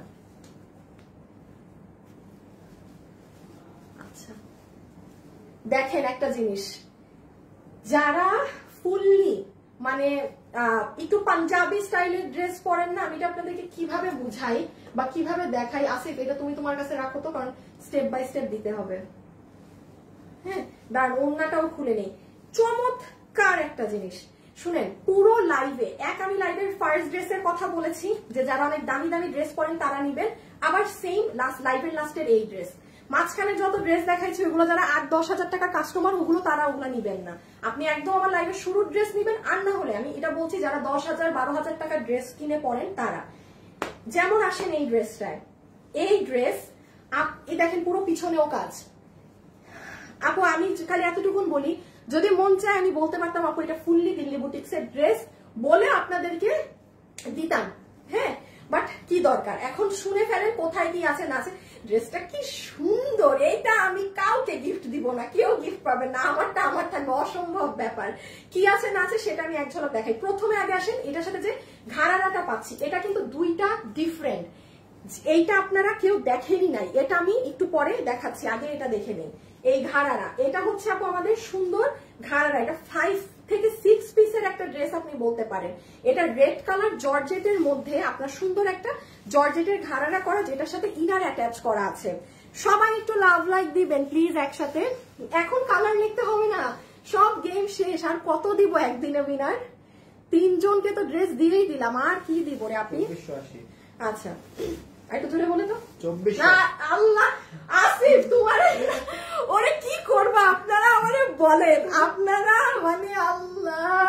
আচ্ছা দেখেন একটা জিনিস, যারা ফুললি মানে একটু পাঞ্জাবি স্টাইলের ড্রেস পরেন না, আমি আপনাদেরকে কিভাবে বুঝাই, বা কিভাবে দেখাই। আসিফ এটা তুমি তোমার কাছে রাখো তো, কারণ স্টেপ বাই স্টেপ দিতে হবে। হ্যাঁ দাঁড়ান, ওড়নাটাও খুলে নেই। চমৎকার একটা জিনিস শুনেন, পুরো লাইভে এক আমি লাইভের ফার্স্ট ড্রেসের কথা বলেছি যে যারা অনেক দামি দামি ড্রেস পরেন তারা নিবেন, আবার সেম লাস্ট লাইভের লাস্টের এই ড্রেস। মাঝখানে যত ড্রেস দেখাইছি ওগুলো যারা আট দশ হাজার টাকা কাস্টমার ওগুলো তারা ওগুলো নিবেন না। আপনি একদম আমার লাইভের শুরুর ড্রেস নিবেন, আর না হলে আমি এটা বলছি যারা দশ হাজার বারো হাজার টাকার ড্রেস কিনে পরেন তারা। যেমন আসেন এই ড্রেসটায়, এই ড্রেস এই দেখেন পুরো পিছনেও কাজ। আপু আমি খালি এতটুকুন বলি, যদি মন চায় আমি বলতে পারতাম আপু এটা ফুললি দিল্লি বুটিক্সের ড্রেস বলে আপনাদেরকে দিতাম, হ্যাঁ বাট কি দরকার, এখন শুনে ফেলেন কোথায় কি আছে না আছে। ড্রেসটা কি সুন্দর, এইটা আমি কাউকে গিফট দিব না, কেউ গিফট পাবে না, আমারটা আমার থাকবে, অসম্ভব ব্যাপার। কি আছে না আছে সেটা আমি এক ঝলক দেখাই। প্রথমে আগে আসেন এটার সাথে যে ঘাড়ারাটা পাচ্ছি, এটা কিন্তু দুইটা ডিফারেন্ট। এইটা আপনারা কেউ দেখেনি নাই, এটা আমি একটু পরে দেখাচ্ছি, আগে এটা দেখে নেই। এই ঘাড়ারা এটা হচ্ছে আপু আমাদের সুন্দর ঘাড়ারা, এটা ফাইভ থেকে সিক্স পিসের একটা ড্রেস আপনি বলতে পারেন। এটা রেড কালার জর্জেটের মধ্যে আপনার সুন্দর একটা জর্জেটের ঘাড়ারা করা, যেটার সাথে ইনার অ্যাটাচ করা আছে। সবাই একটু লাভ লাইক দিবেন প্লিজ একসাথে। এখন কালার লিখতে হবে না, সব গেম শেষ। আর কত দিব একদিনে উইনার? তিনজনকে তো ড্রেস দিয়েই দিলাম, আর কি দিব রে আপনি? আচ্ছা একটু ধরে বলে তো। চব্বিশ আল্লাহ আসিফ তোমার ওরে কি করবা আপনারা আমারে বলেন, আপনারা মানে আল্লাহ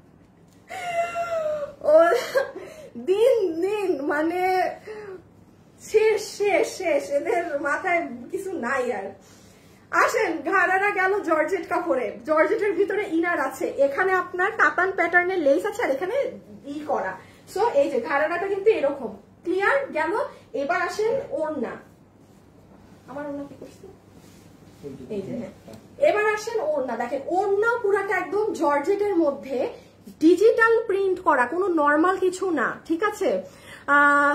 ও দিন দিন মানে শেষ শেষ শেষ, এদের মাথায় কিছু নাই আর। আসেন ঘাড়ারা গেল জর্জেট কাপড়ে, জর্জেটের ভিতরে ইনার আছে, এখানে আপনার কাতান প্যাটার্নের লেস আছে, আর এখানে ই করা। সো এই যে ঘাড়ারাটা কিন্তু এরকম ক্লিয়ার গেল। এবার আসেন ওড়না, আমার ওড়না কি করছে এই যে, হ্যাঁ এবার আসেন ওড়না। দেখেন ওড়না পুরাটা একদম জর্জেটের মধ্যে ডিজিটাল প্রিন্ট করা, কোনো নর্মাল কিছু না, ঠিক আছে। আহ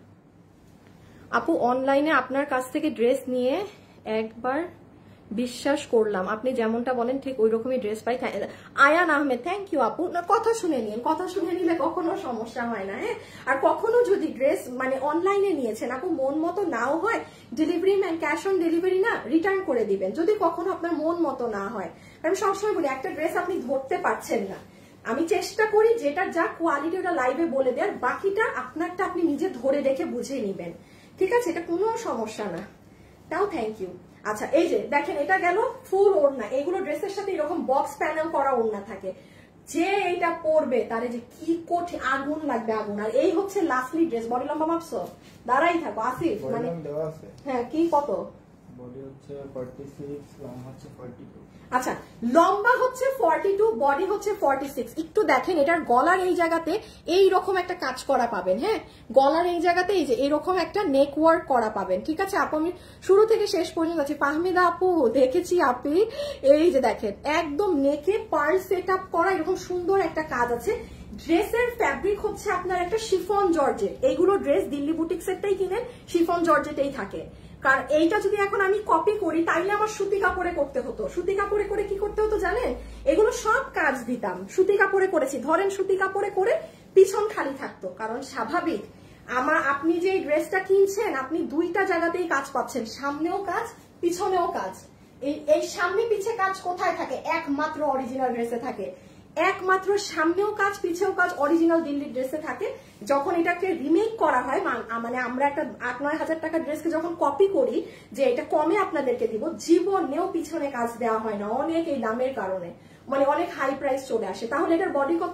আপু অনলাইনে আপনার কাছ থেকে ড্রেস নিয়ে একবার বিশ্বাস করলাম, আপনি যেমনটা বলেন ঠিক ওই রকমই ড্রেস পাই। আয়ান আহমেদ থ্যাংক ইউ আপু। না কথা শুনে নিন, কথা শুনে নিলে কখনো সমস্যা হয় না, হ্যাঁ। আর কখনো যদি ড্রেস মানে অনলাইনে নিয়েছেন আপু মন মতো নাও হয়, delivery man cash on delivery না রিটার্ন করে দিবেন যদি কখনো আপনার মন মতো না হয়। আমি সবসময় বলি একটা ড্রেস আপনি ধরতে পারছেন না, আমি চেষ্টা করি যেটা যা কোয়ালিটি ওটা লাইভে বলে দেওয়ার, বাকিটা আপনারটা আপনি নিজে ধরে দেখে বুঝে নিবেন, ঠিক আছে, এটা কোনো সমস্যা না। তাও থ্যাংক ইউ। আচ্ছা এই যে দেখেন এটা গেল ফুল ওড়না, এগুলো ড্রেসের সাথে এরকম বক্স প্যানেল করা ওড়না থাকে, যে এটা পরবে তারে যে কি কোঠে আগুন লাগবে আগুন। আর এই হচ্ছে লাস্টলি ড্রেস, বডি লম্বা মাপছো? দাঁড়াই থাকো আসিফ, মানে হ্যাঁ কি কত বডি হচ্ছে forty-six, লম্বা হচ্ছে forty-two। আচ্ছা লম্বা হচ্ছে forty-two, বডি হচ্ছে forty-six। একটু দেখেন এটার গলার এই জায়গাতে এই রকম একটা কাজ করা পাবেন, হ্যাঁ গলার এই জায়গাতে এই যে এরকম একটা নেক ওয়ার্ক করা পাবেন, ঠিক আছে আপু। আমি শুরু থেকে শেষ পর্যন্ত আছি। ফাহমিদা আপু দেখেছি আপনি, এই যে দেখেন একদম নেকে পার্ল সেট আপ করা, এরকম সুন্দর একটা কাজ আছে। ড্রেসের ফ্যাব্রিক হচ্ছে আপনার একটা শিফন জর্জেট, এইগুলো ড্রেস দিল্লি বুটিক্সেরটাই কিনেন শিফন জর্জেটেই থাকে। কারণ এইটা যদি এখন আমি কপি করি তাইলে আমার সুতি কাপড়ে করতে হতো। সুতি কাপড়ে করে কি করতে হতো জানেন? এগুলো সব কাজ দিতাম, সুতি কাপড়ে করেছি। ধরেন সুতি কাপড়ে করে পিছন খালি থাকতো, কারণ স্বাভাবিক আমার আপনি যে ড্রেসটা কিনছেন আপনি দুইটা জায়গাতেই কাজ পাচ্ছেন, সামনেও কাজ পিছনেও কাজ। এই এই সামনে পিছে কাজ কোথায় থাকে? একমাত্র অরিজিনাল ড্রেসে থাকে, একমাত্র সামনেও কাজ পিছেও কাজ অরিজিনাল দিল্লির ড্রেসে থাকে। যখন এটাকে রিমেক করা হয়, মানে আমরা একটা আট নয় হাজার টাকার ড্রেসকে যখন কপি করি যে এটা কমে আপনাদেরকে দিব, জীবনেও পিছনে কাজ দেওয়া হয় না, অনেক এই দামের কারণে, মানে অনেক হাই প্রাইস চলে আসে। তাহলে এটার বডি কত?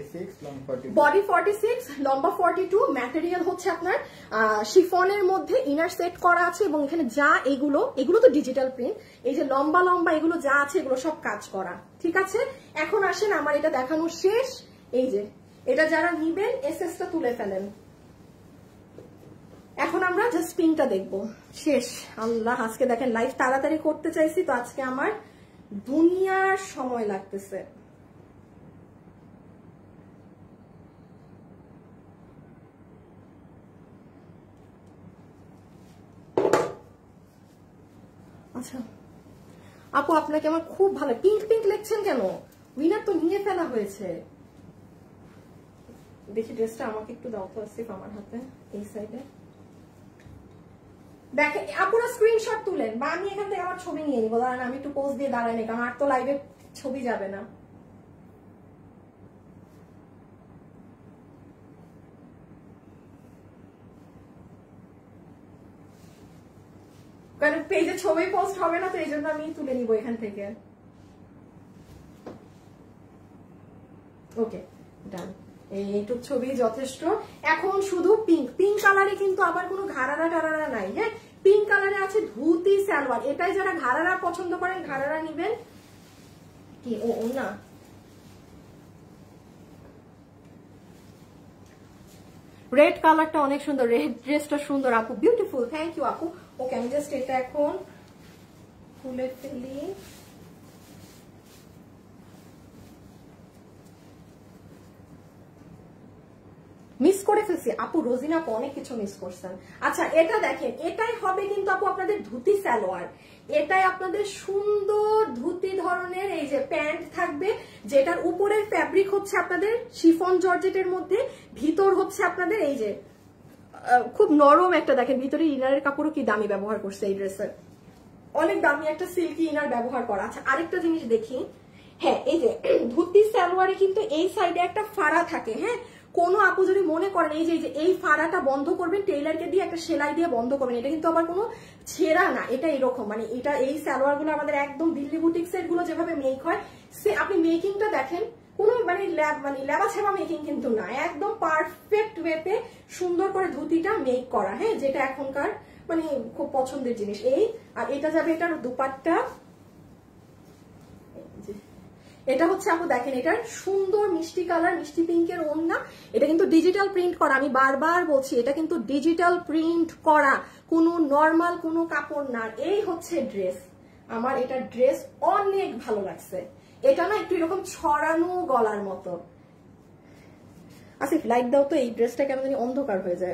বডি forty-six, লম্বা forty-two, ম্যাটেরিয়াল হচ্ছে আপনার শিফনের মধ্যে ইনার সেট করা আছে, এবং এখানে যা এগুলো এগুলো তো ডিজিটাল প্রিন্ট, এই যে লম্বা লম্বা এগুলো যা আছে এগুলো সব কাজ করা, ঠিক আছে। এখন আসেন আমার এটা দেখানো শেষ, এই যে এটা যারা নিবেন এসএসটা তুলে ফেলেন। এখন আমরা জাস্ট পিনটা দেখবো, শেষ। আল্লাহ আজকে দেখেন লাইভ তাড়াতাড়ি করতে চাইছি তো আজকে আমার দুনিয়ার সময় লাগতেছে। আচ্ছা আপু আপনাকে আমার খুব ভালো, পিঙ্ক পিঙ্ক লিখছেন কেন? উইনার তো নিয়ে ফেলা হয়েছে। দেখি ড্রেসটা আমাকে একটু দাও তো আসিফ, আমার হাতে এই সাইডে দেখেন আপুরা স্ক্রিনশট তুলেন বা আমি এখান থেকে আমার ছবি নিয়ে নিবো, দাঁড়ান আমি একটু পোজ দিয়ে দাঁড়াই, কারণ আর তো লাইভে ছবি যাবে না। কারণ পেজে ছবি পোস্ট হবে না, তো এই জন্য আমি তুলে নিব এখান থেকে। ওকে ডান, এইটুক ছবি যথেষ্ট। এখন শুধু পিঙ্ক, পিঙ্ক কালারে কিন্তু আবার কোনো ঘাড়ারা টারারা নাই। হ্যাঁ, পিঙ্ক কালারে আছে ধুতি সালোয়ার, এটাই যারা ঘাড়ারা পছন্দ করেন ঘাড়ারা নিবেন। কি ও না রেড কালারটা অনেক সুন্দর, রেড ড্রেসটা সুন্দর আপু, বিউটিফুল, থ্যাংক ইউ আপু। ওকে আমি জাস্ট এটা এখন খুলে ফেলি। মিস করে ফেলছি আপু, রোজিনা আপু অনেক কিছু মিস করছেন। আচ্ছা এটা দেখেন, এটাই হবে কিন্তু আপু আপনাদের ধুতি সালোয়ার, এটাই আপনাদের সুন্দর ধুতি ধরনের এই যে প্যান্ট থাকবে, যেটার উপরের ফ্যাব্রিক হচ্ছে আপনাদের শিফন জর্জেটের মধ্যে, ভিতর হচ্ছে আপনাদের এই যে খুব নরম একটা, দেখেন ভিতরে ইনারের কাপড়ও কি দামি ব্যবহার করছে এই ড্রেসের, অনেক দামি একটা সিল্কি ইনার ব্যবহার করা। আচ্ছা আরেকটা জিনিস দেখি, হ্যাঁ এই যে ধুতি সালোয়ারে কিন্তু এই সাইডে একটা ফাড়া থাকে। হ্যাঁ, কোনো আপু যদি মনে করেন এই যে এই ফাড়াটা বন্ধ করবেন টেইলারকে দিয়ে একটা সেলাই দিয়ে বন্ধ করবেন, এটা কিন্তু আবার কোনো ছেঁড়া না, এটা এরকম মানে এটা এই সালোয়ার গুলো আমাদের একদম দিল্লি বুটিক সেট গুলো যেভাবে মেক হয়, সে আপনি মেকিংটা দেখেন, কোনো মানে ল্যাব মানে ল্যাবা ছেবা মেকিং কিন্তু না, একদম পারফেক্ট ওয়েতে সুন্দর করে ধুতিটা মেক করা। হ্যাঁ, যেটা এখনকার মানে খুব পছন্দের জিনিস এই। আর এটা যাবে এটার দুপাট্টা, এটা হচ্ছে আপু দেখেন এটার সুন্দর মিষ্টি কালার, মিষ্টি পিঙ্কের ওড়না, এটা কিন্তু ডিজিটাল প্রিন্ট করা, আমি বারবার বলছি এটা কিন্তু ডিজিটাল প্রিন্ট করা, কোনো নর্মাল কোনো কাপড় না। এই হচ্ছে ড্রেস, আমার এটা ড্রেস অনেক ভালো লাগছে, এটা না একটু এরকম ছড়ানো গলার মতো। আসিফ লাইট দাও তো, এই ড্রেসটা কেন জানি অন্ধকার হয়ে যায়।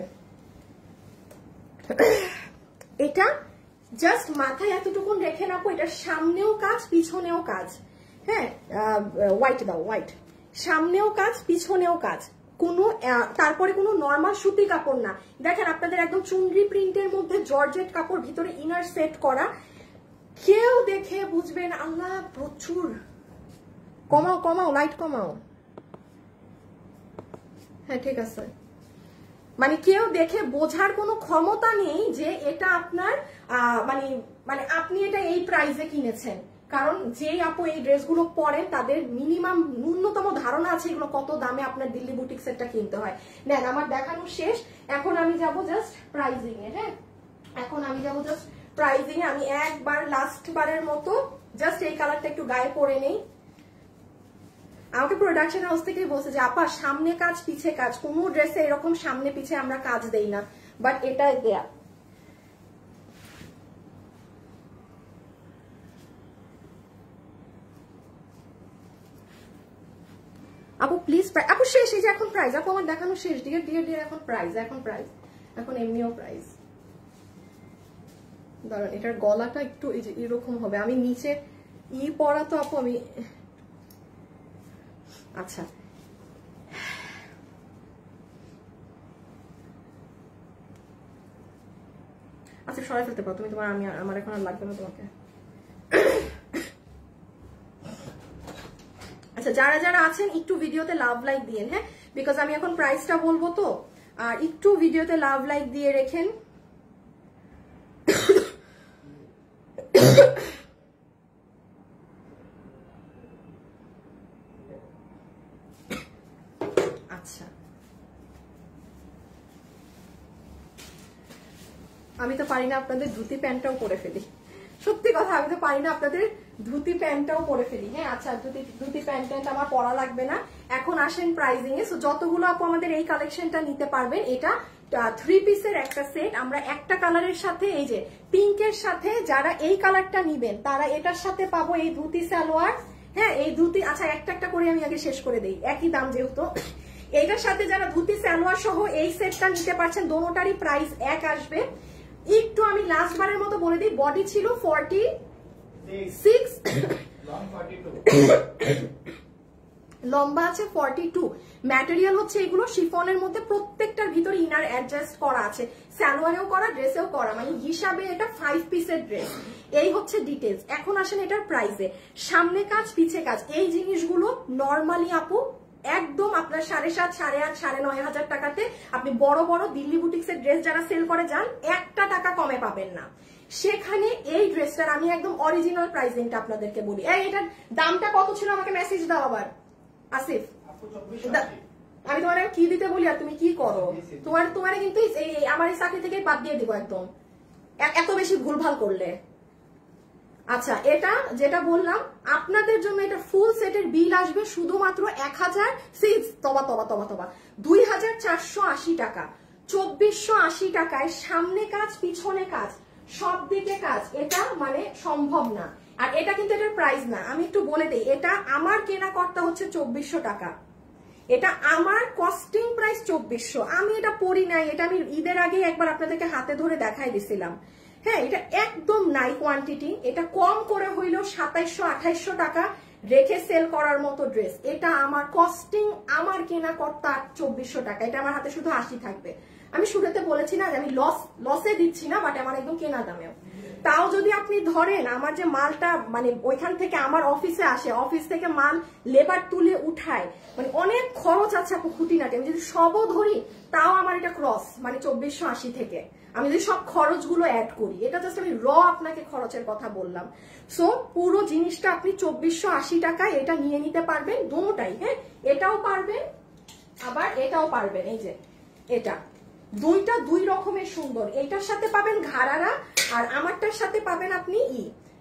এটা জাস্ট মাথায় এতটুকুন রেখে নাপো, এটার সামনেও কাজ পিছনেও কাজ। হ্যাঁ, হোয়াইট দাও, হোয়াইট, সামনেও কাজ পিছনেও কাজ, কোনো তারপরে কোনো নর্মাল সুতি কাপড় না। দেখেন আপনাদের একদম চুনরি প্রিন্টের মধ্যে জর্জেট কাপড়, ভিতরে ইনার সেট করা, কেউ দেখে বুঝবেন আল্লাহ প্রচুর। কমাও কমাও লাইট কমাও, হ্যাঁ ঠিক আছে, মানে কেউ দেখে বোঝার কোনো ক্ষমতা নেই যে এটা আপনার মানে মানে আপনি এটা এই প্রাইসে কিনেছেন, কারণ যেই আপু এই ড্রেসগুলো পরেন তাদের মিনিমাম ন্যূনতম ধারণা আছে এগুলো কত দামে আপনার দিল্লি বুটিক সেটটা কিনতে হয়। নেন আমার দেখানো শেষ, এখন আমি যাব জাস্ট প্রাইজিং এ। হ্যাঁ, এখন আমি যাব জাস্ট প্রাইজিং এ, আমি একবার লাস্ট বারের মতো জাস্ট এই কালারটা একটু গায়ে পরে নেই। আমাকে প্রোডাকশন হাউস থেকে বলছে যে আপা সামনে কাজ পিছে কাজ, কোনো ড্রেসে এরকম সামনে পিছে আমরা কাজ দেই না, বাট এটা দেয়া। আপু প্লিজ, আপু শেষ, এই যে এখন প্রাইস, আপু আমার দেখানো শেষ, ডিয়ার ডিয়ার ডিয়ার এখন প্রাইস, এখন প্রাইস, এখন এমনিও প্রাইস। দাঁড়ান এটার গলাটা একটু এই যে এরকম হবে, আমি নিচে ই পরা তো আপু আমি, আচ্ছা আচ্ছা সরাই ফেলতে পারো তুমি, তোমার আমি আমার এখন আর লাগবে না তোমাকে। আচ্ছা যারা যারা আছেন একটু ভিডিওতে লাভ লাইক দিয়েন, হ্যাঁ বিকজ আমি এখন প্রাইসটা বলবো তো, আর একটু ভিডিওতে লাভ লাইক দিয়ে রেখেন। আচ্ছা আমি তো পারি না আপনাদের ধুতি প্যান্টটাও পরে ফেলি, সত্যি কথা আমি তো পারি না আপনাদের ধুতি প্যান্টটাও পরে ফেলি। হ্যাঁ আচ্ছা ধুতি ধুতি প্যান্ট প্যান্ট আমার পরা লাগবে না। এখন আসেন প্রাইজিং এ। সো যতগুলো আপু আমাদের এই কালেকশনটা নিতে পারবেন, এটা থ্রি পিসের একটা সেট, আমরা একটা কালারের সাথে এই যে পিঙ্কের সাথে যারা এই কালারটা নিবেন তারা এটার সাথে পাবো এই ধুতি সালোয়ার। হ্যাঁ এই ধুতি, আচ্ছা একটা একটা করে আমি আগে শেষ করে দিই, একই দাম যেহেতু। এইটার সাথে যারা ধুতি সালোয়ার সহ এই সেটটা নিতে পারছেন, দোনোটারই প্রাইস এক আসবে। একটু আমি লাস্ট বারের মতো বলে দিই, বডি ছিল ফর্টি সিক্স, লম্বা আছে ফর্টি টু। ম্যাটেরিয়াল হচ্ছে এগুলো শিফনের মধ্যে, প্রত্যেকটার ভিতরে ইনার অ্যাডজাস্ট করা আছে, সালোয়ারেও করা, ড্রেসেও করা, মানে হিসাবে এটা ফাইভ পিসের ড্রেস। এই হচ্ছে ডিটেলস। এখন আসেন এটার প্রাইসে। সামনে কাজ পিছে কাজ, এই জিনিসগুলো নর্মালি আপু একদম আপনার সাড়ে সাত সাড়ে আট সাড়ে নয় হাজার টাকাতে আপনি বড় বড় দিল্লি বুটিক্সের ড্রেস যারা সেল করে যান একটা টাকা কমে পাবেন না। সেখানে এই ড্রেসটার আমি একদম অরিজিনাল প্রাইসিংটা আপনাদেরকে বলি। এই এটার দামটা কত ছিল আমাকে মেসেজ দাও আবার আসিফ। আমি তোমার কি দিতে বলি আর তুমি কি করো? তোমার তোমার কিন্তু আমার এই চাকরি থেকে বাদ দিয়ে দিব একদম, এত বেশি ভুলভাল করলে। আচ্ছা, এটা যেটা বললাম আপনাদের জন্য, এটা ফুল সেটের বিল আসবে শুধুমাত্র এক হাজার সিক্স তবা তবা তবা তবা দুই হাজার চারশো আশি টাকা। চব্বিশশো আশি টাকায় সামনে কাজ পিছনে কাজ সব দিকে কাজ, এটা মানে সম্ভব না। আর এটা কিন্তু এটার প্রাইস না, আমি একটু বলে দিই, এটা আমার কেনা কর্তা হচ্ছে চব্বিশশো টাকা, এটা আমার কস্টিং প্রাইস চব্বিশশো। আমি এটা পরি নাই, এটা আমি ঈদের আগে একবার আপনাদেরকে হাতে ধরে দেখাই দিছিলাম। হ্যাঁ, এটা একদম নাই কোয়ান্টিটি, এটা কম করে হইলেও সাতাইশশো আঠাইশশো টাকা রেখে সেল করার মতো ড্রেস। এটা আমার কস্টিং, আমার কেনা কর্তা চব্বিশশো টাকা, এটা আমার হাতে শুধু আশি থাকবে। আমি শুরুতে বলেছি না যে আমি লস লসে দিচ্ছি না, বাট আমার একদম কেনা দামেও। তাও যদি আপনি ধরেন আমার যে মালটা মানে ওইখান থেকে আমার অফিসে আসে, অফিস থেকে মাল লেবার তুলে উঠায়, মানে অনেক খরচ আছে আপু খুঁটিনাটি, আমি যদি সবও ধরি তাও আমার এটা ক্রস মানে চব্বিশশো আশি থেকে আমি যদি সব খরচগুলো অ্যাড করি, এটা জাস্ট আমি র আপনাকে খরচের কথা বললাম। সো পুরো জিনিসটা আপনি চব্বিশশো আশি টাকায় এটা নিয়ে নিতে পারবেন, দুটোটাই। হ্যাঁ, এটাও পারবেন আবার এটাও পারবেন। এই যে এটা দুইটা দুই রকমের সুন্দর, এটার সাথে পাবেন ঘাড়ারা আর আমারটার সাথে পাবেন আপনি ই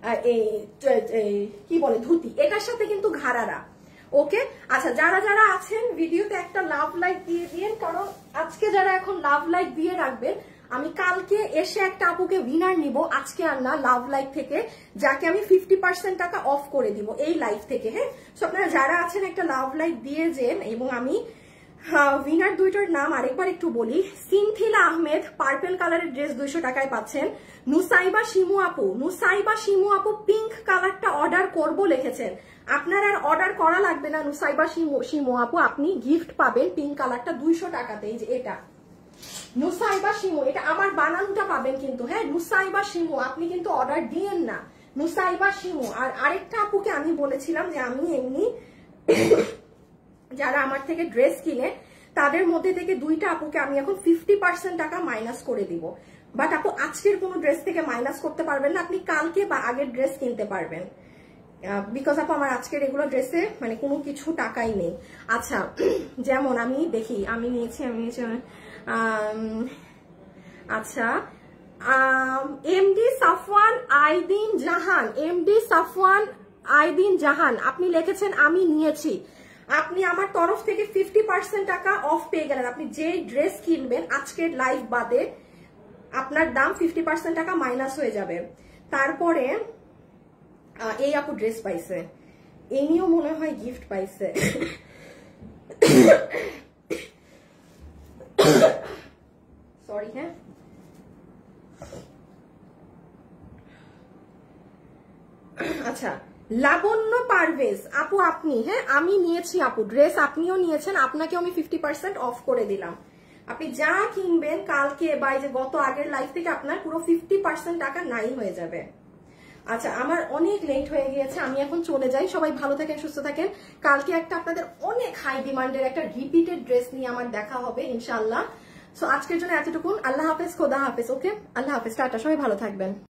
কি বলে ধুতি, এটার সাথে কিন্তু ঘাড়ারা। ওকে, আচ্ছা যারা যারা আছেন ভিডিওতে একটা লাভ লাইক দিয়ে দিন, কারণ আজকে যারা এখন লাভ লাইক দিয়ে রাখবেন আমি কালকে এসে একটা আপুকে উইনার নিব, আজকে আর না, লাভ লাইক থেকে, যাকে আমি ফিফটি পার্সেন্ট টাকা অফ করে দিব এই লাইভ থেকে। হ্যাঁ, সো আপনারা যারা আছেন একটা লাভ লাইক দিয়ে যেন। এবং আমি উইনার দুইটার নাম আরেকবার একটু বলি। সিনথিলা আহমেদ পার্পল কালারের ড্রেস দুইশো টাকায় পাচ্ছেন। নুসাইবা শিমু আপু, নুসাইবা শিমু আপু পিঙ্ক কালারটা অর্ডার করব লিখেছেন, আপনার আর অর্ডার করা লাগবে না। নুসাইবা শিমু শিমু আপু আপনি গিফট পাবেন পিঙ্ক কালারটা দুইশো টাকাতে। এই যে এটা নুসাইবা শিমু, এটা আমার বানানটা পাবেন কিন্তু। হ্যাঁ, নুসাইবা শিমু, আপনি কিন্তু অর্ডার দিয়েন না, নুসাইবা শিমু। আর আরেকটা আপুকে আমি বলেছিলাম যে আমি এমনি যারা আমার থেকে ড্রেস কিনে তাদের মধ্যে থেকে দুইটা আপুকে আমি এখন ফিফটি পার্সেন্ট টাকা মাইনাস করে দিব। বাট আপু আজকের কোনো ড্রেস থেকে মাইনাস করতে পারবেন না, আপনি কালকে বা আগের ড্রেস কিনতে পারবেন, বিকজ আপু আমার আজকের এগুলো ড্রেসে মানে কোনো কিছু টাকাই নেই। আচ্ছা, যেমন আমি দেখি আমি নিয়েছি আমি নিয়েছি আচ্ছা এমডি সাফওয়ান আইদিন জাহান, এমডি সাফওয়ান আইদিন জাহান আপনি লিখেছেন আমি নিয়েছি, আপনি আমার তরফ থেকে ফিফটি পার্সেন্ট টাকা অফ পেয়ে গেলেন। আপনি যে ড্রেস কিনবেন আজকের লাইভ বাদে আপনার দাম ফিফটি পার্সেন্ট টাকা মাইনাস হয়ে যাবে। তারপরে এই আপু ড্রেস পাইছে, এমনিও মনে হয় গিফট পাইছে। সরি। হ্যাঁ, আচ্ছা লাবণ্য পারভেজ আপু আপনি, হ্যাঁ আমি নিয়েছি আপু ড্রেস, আপনিও নিয়েছেন, আপনাকেও আমি ফিফটি পার্সেন্ট অফ করে দিলাম। আপনি যা কিনবেন কালকে বা যে গত আগের লাইফ থেকে আপনার পুরো ফিফটি পার্সেন্ট টাকা নাই হয়ে যাবে। আচ্ছা, আমার অনেক লেট হয়ে গিয়েছে, আমি এখন চলে যাই। সবাই ভালো থাকেন, সুস্থ থাকেন। কালকে একটা আপনাদের অনেক হাই ডিমান্ডের একটা রিপিটেড ড্রেস নিয়ে আমার দেখা হবে ইনশাআল্লাহ। সো আজকের জন্য এতটুকুন। আল্লাহ হাফেজ, খোদা হাফেজ। ওকে, আল্লাহ হাফেজ, টাটা, সবাই ভালো থাকবেন।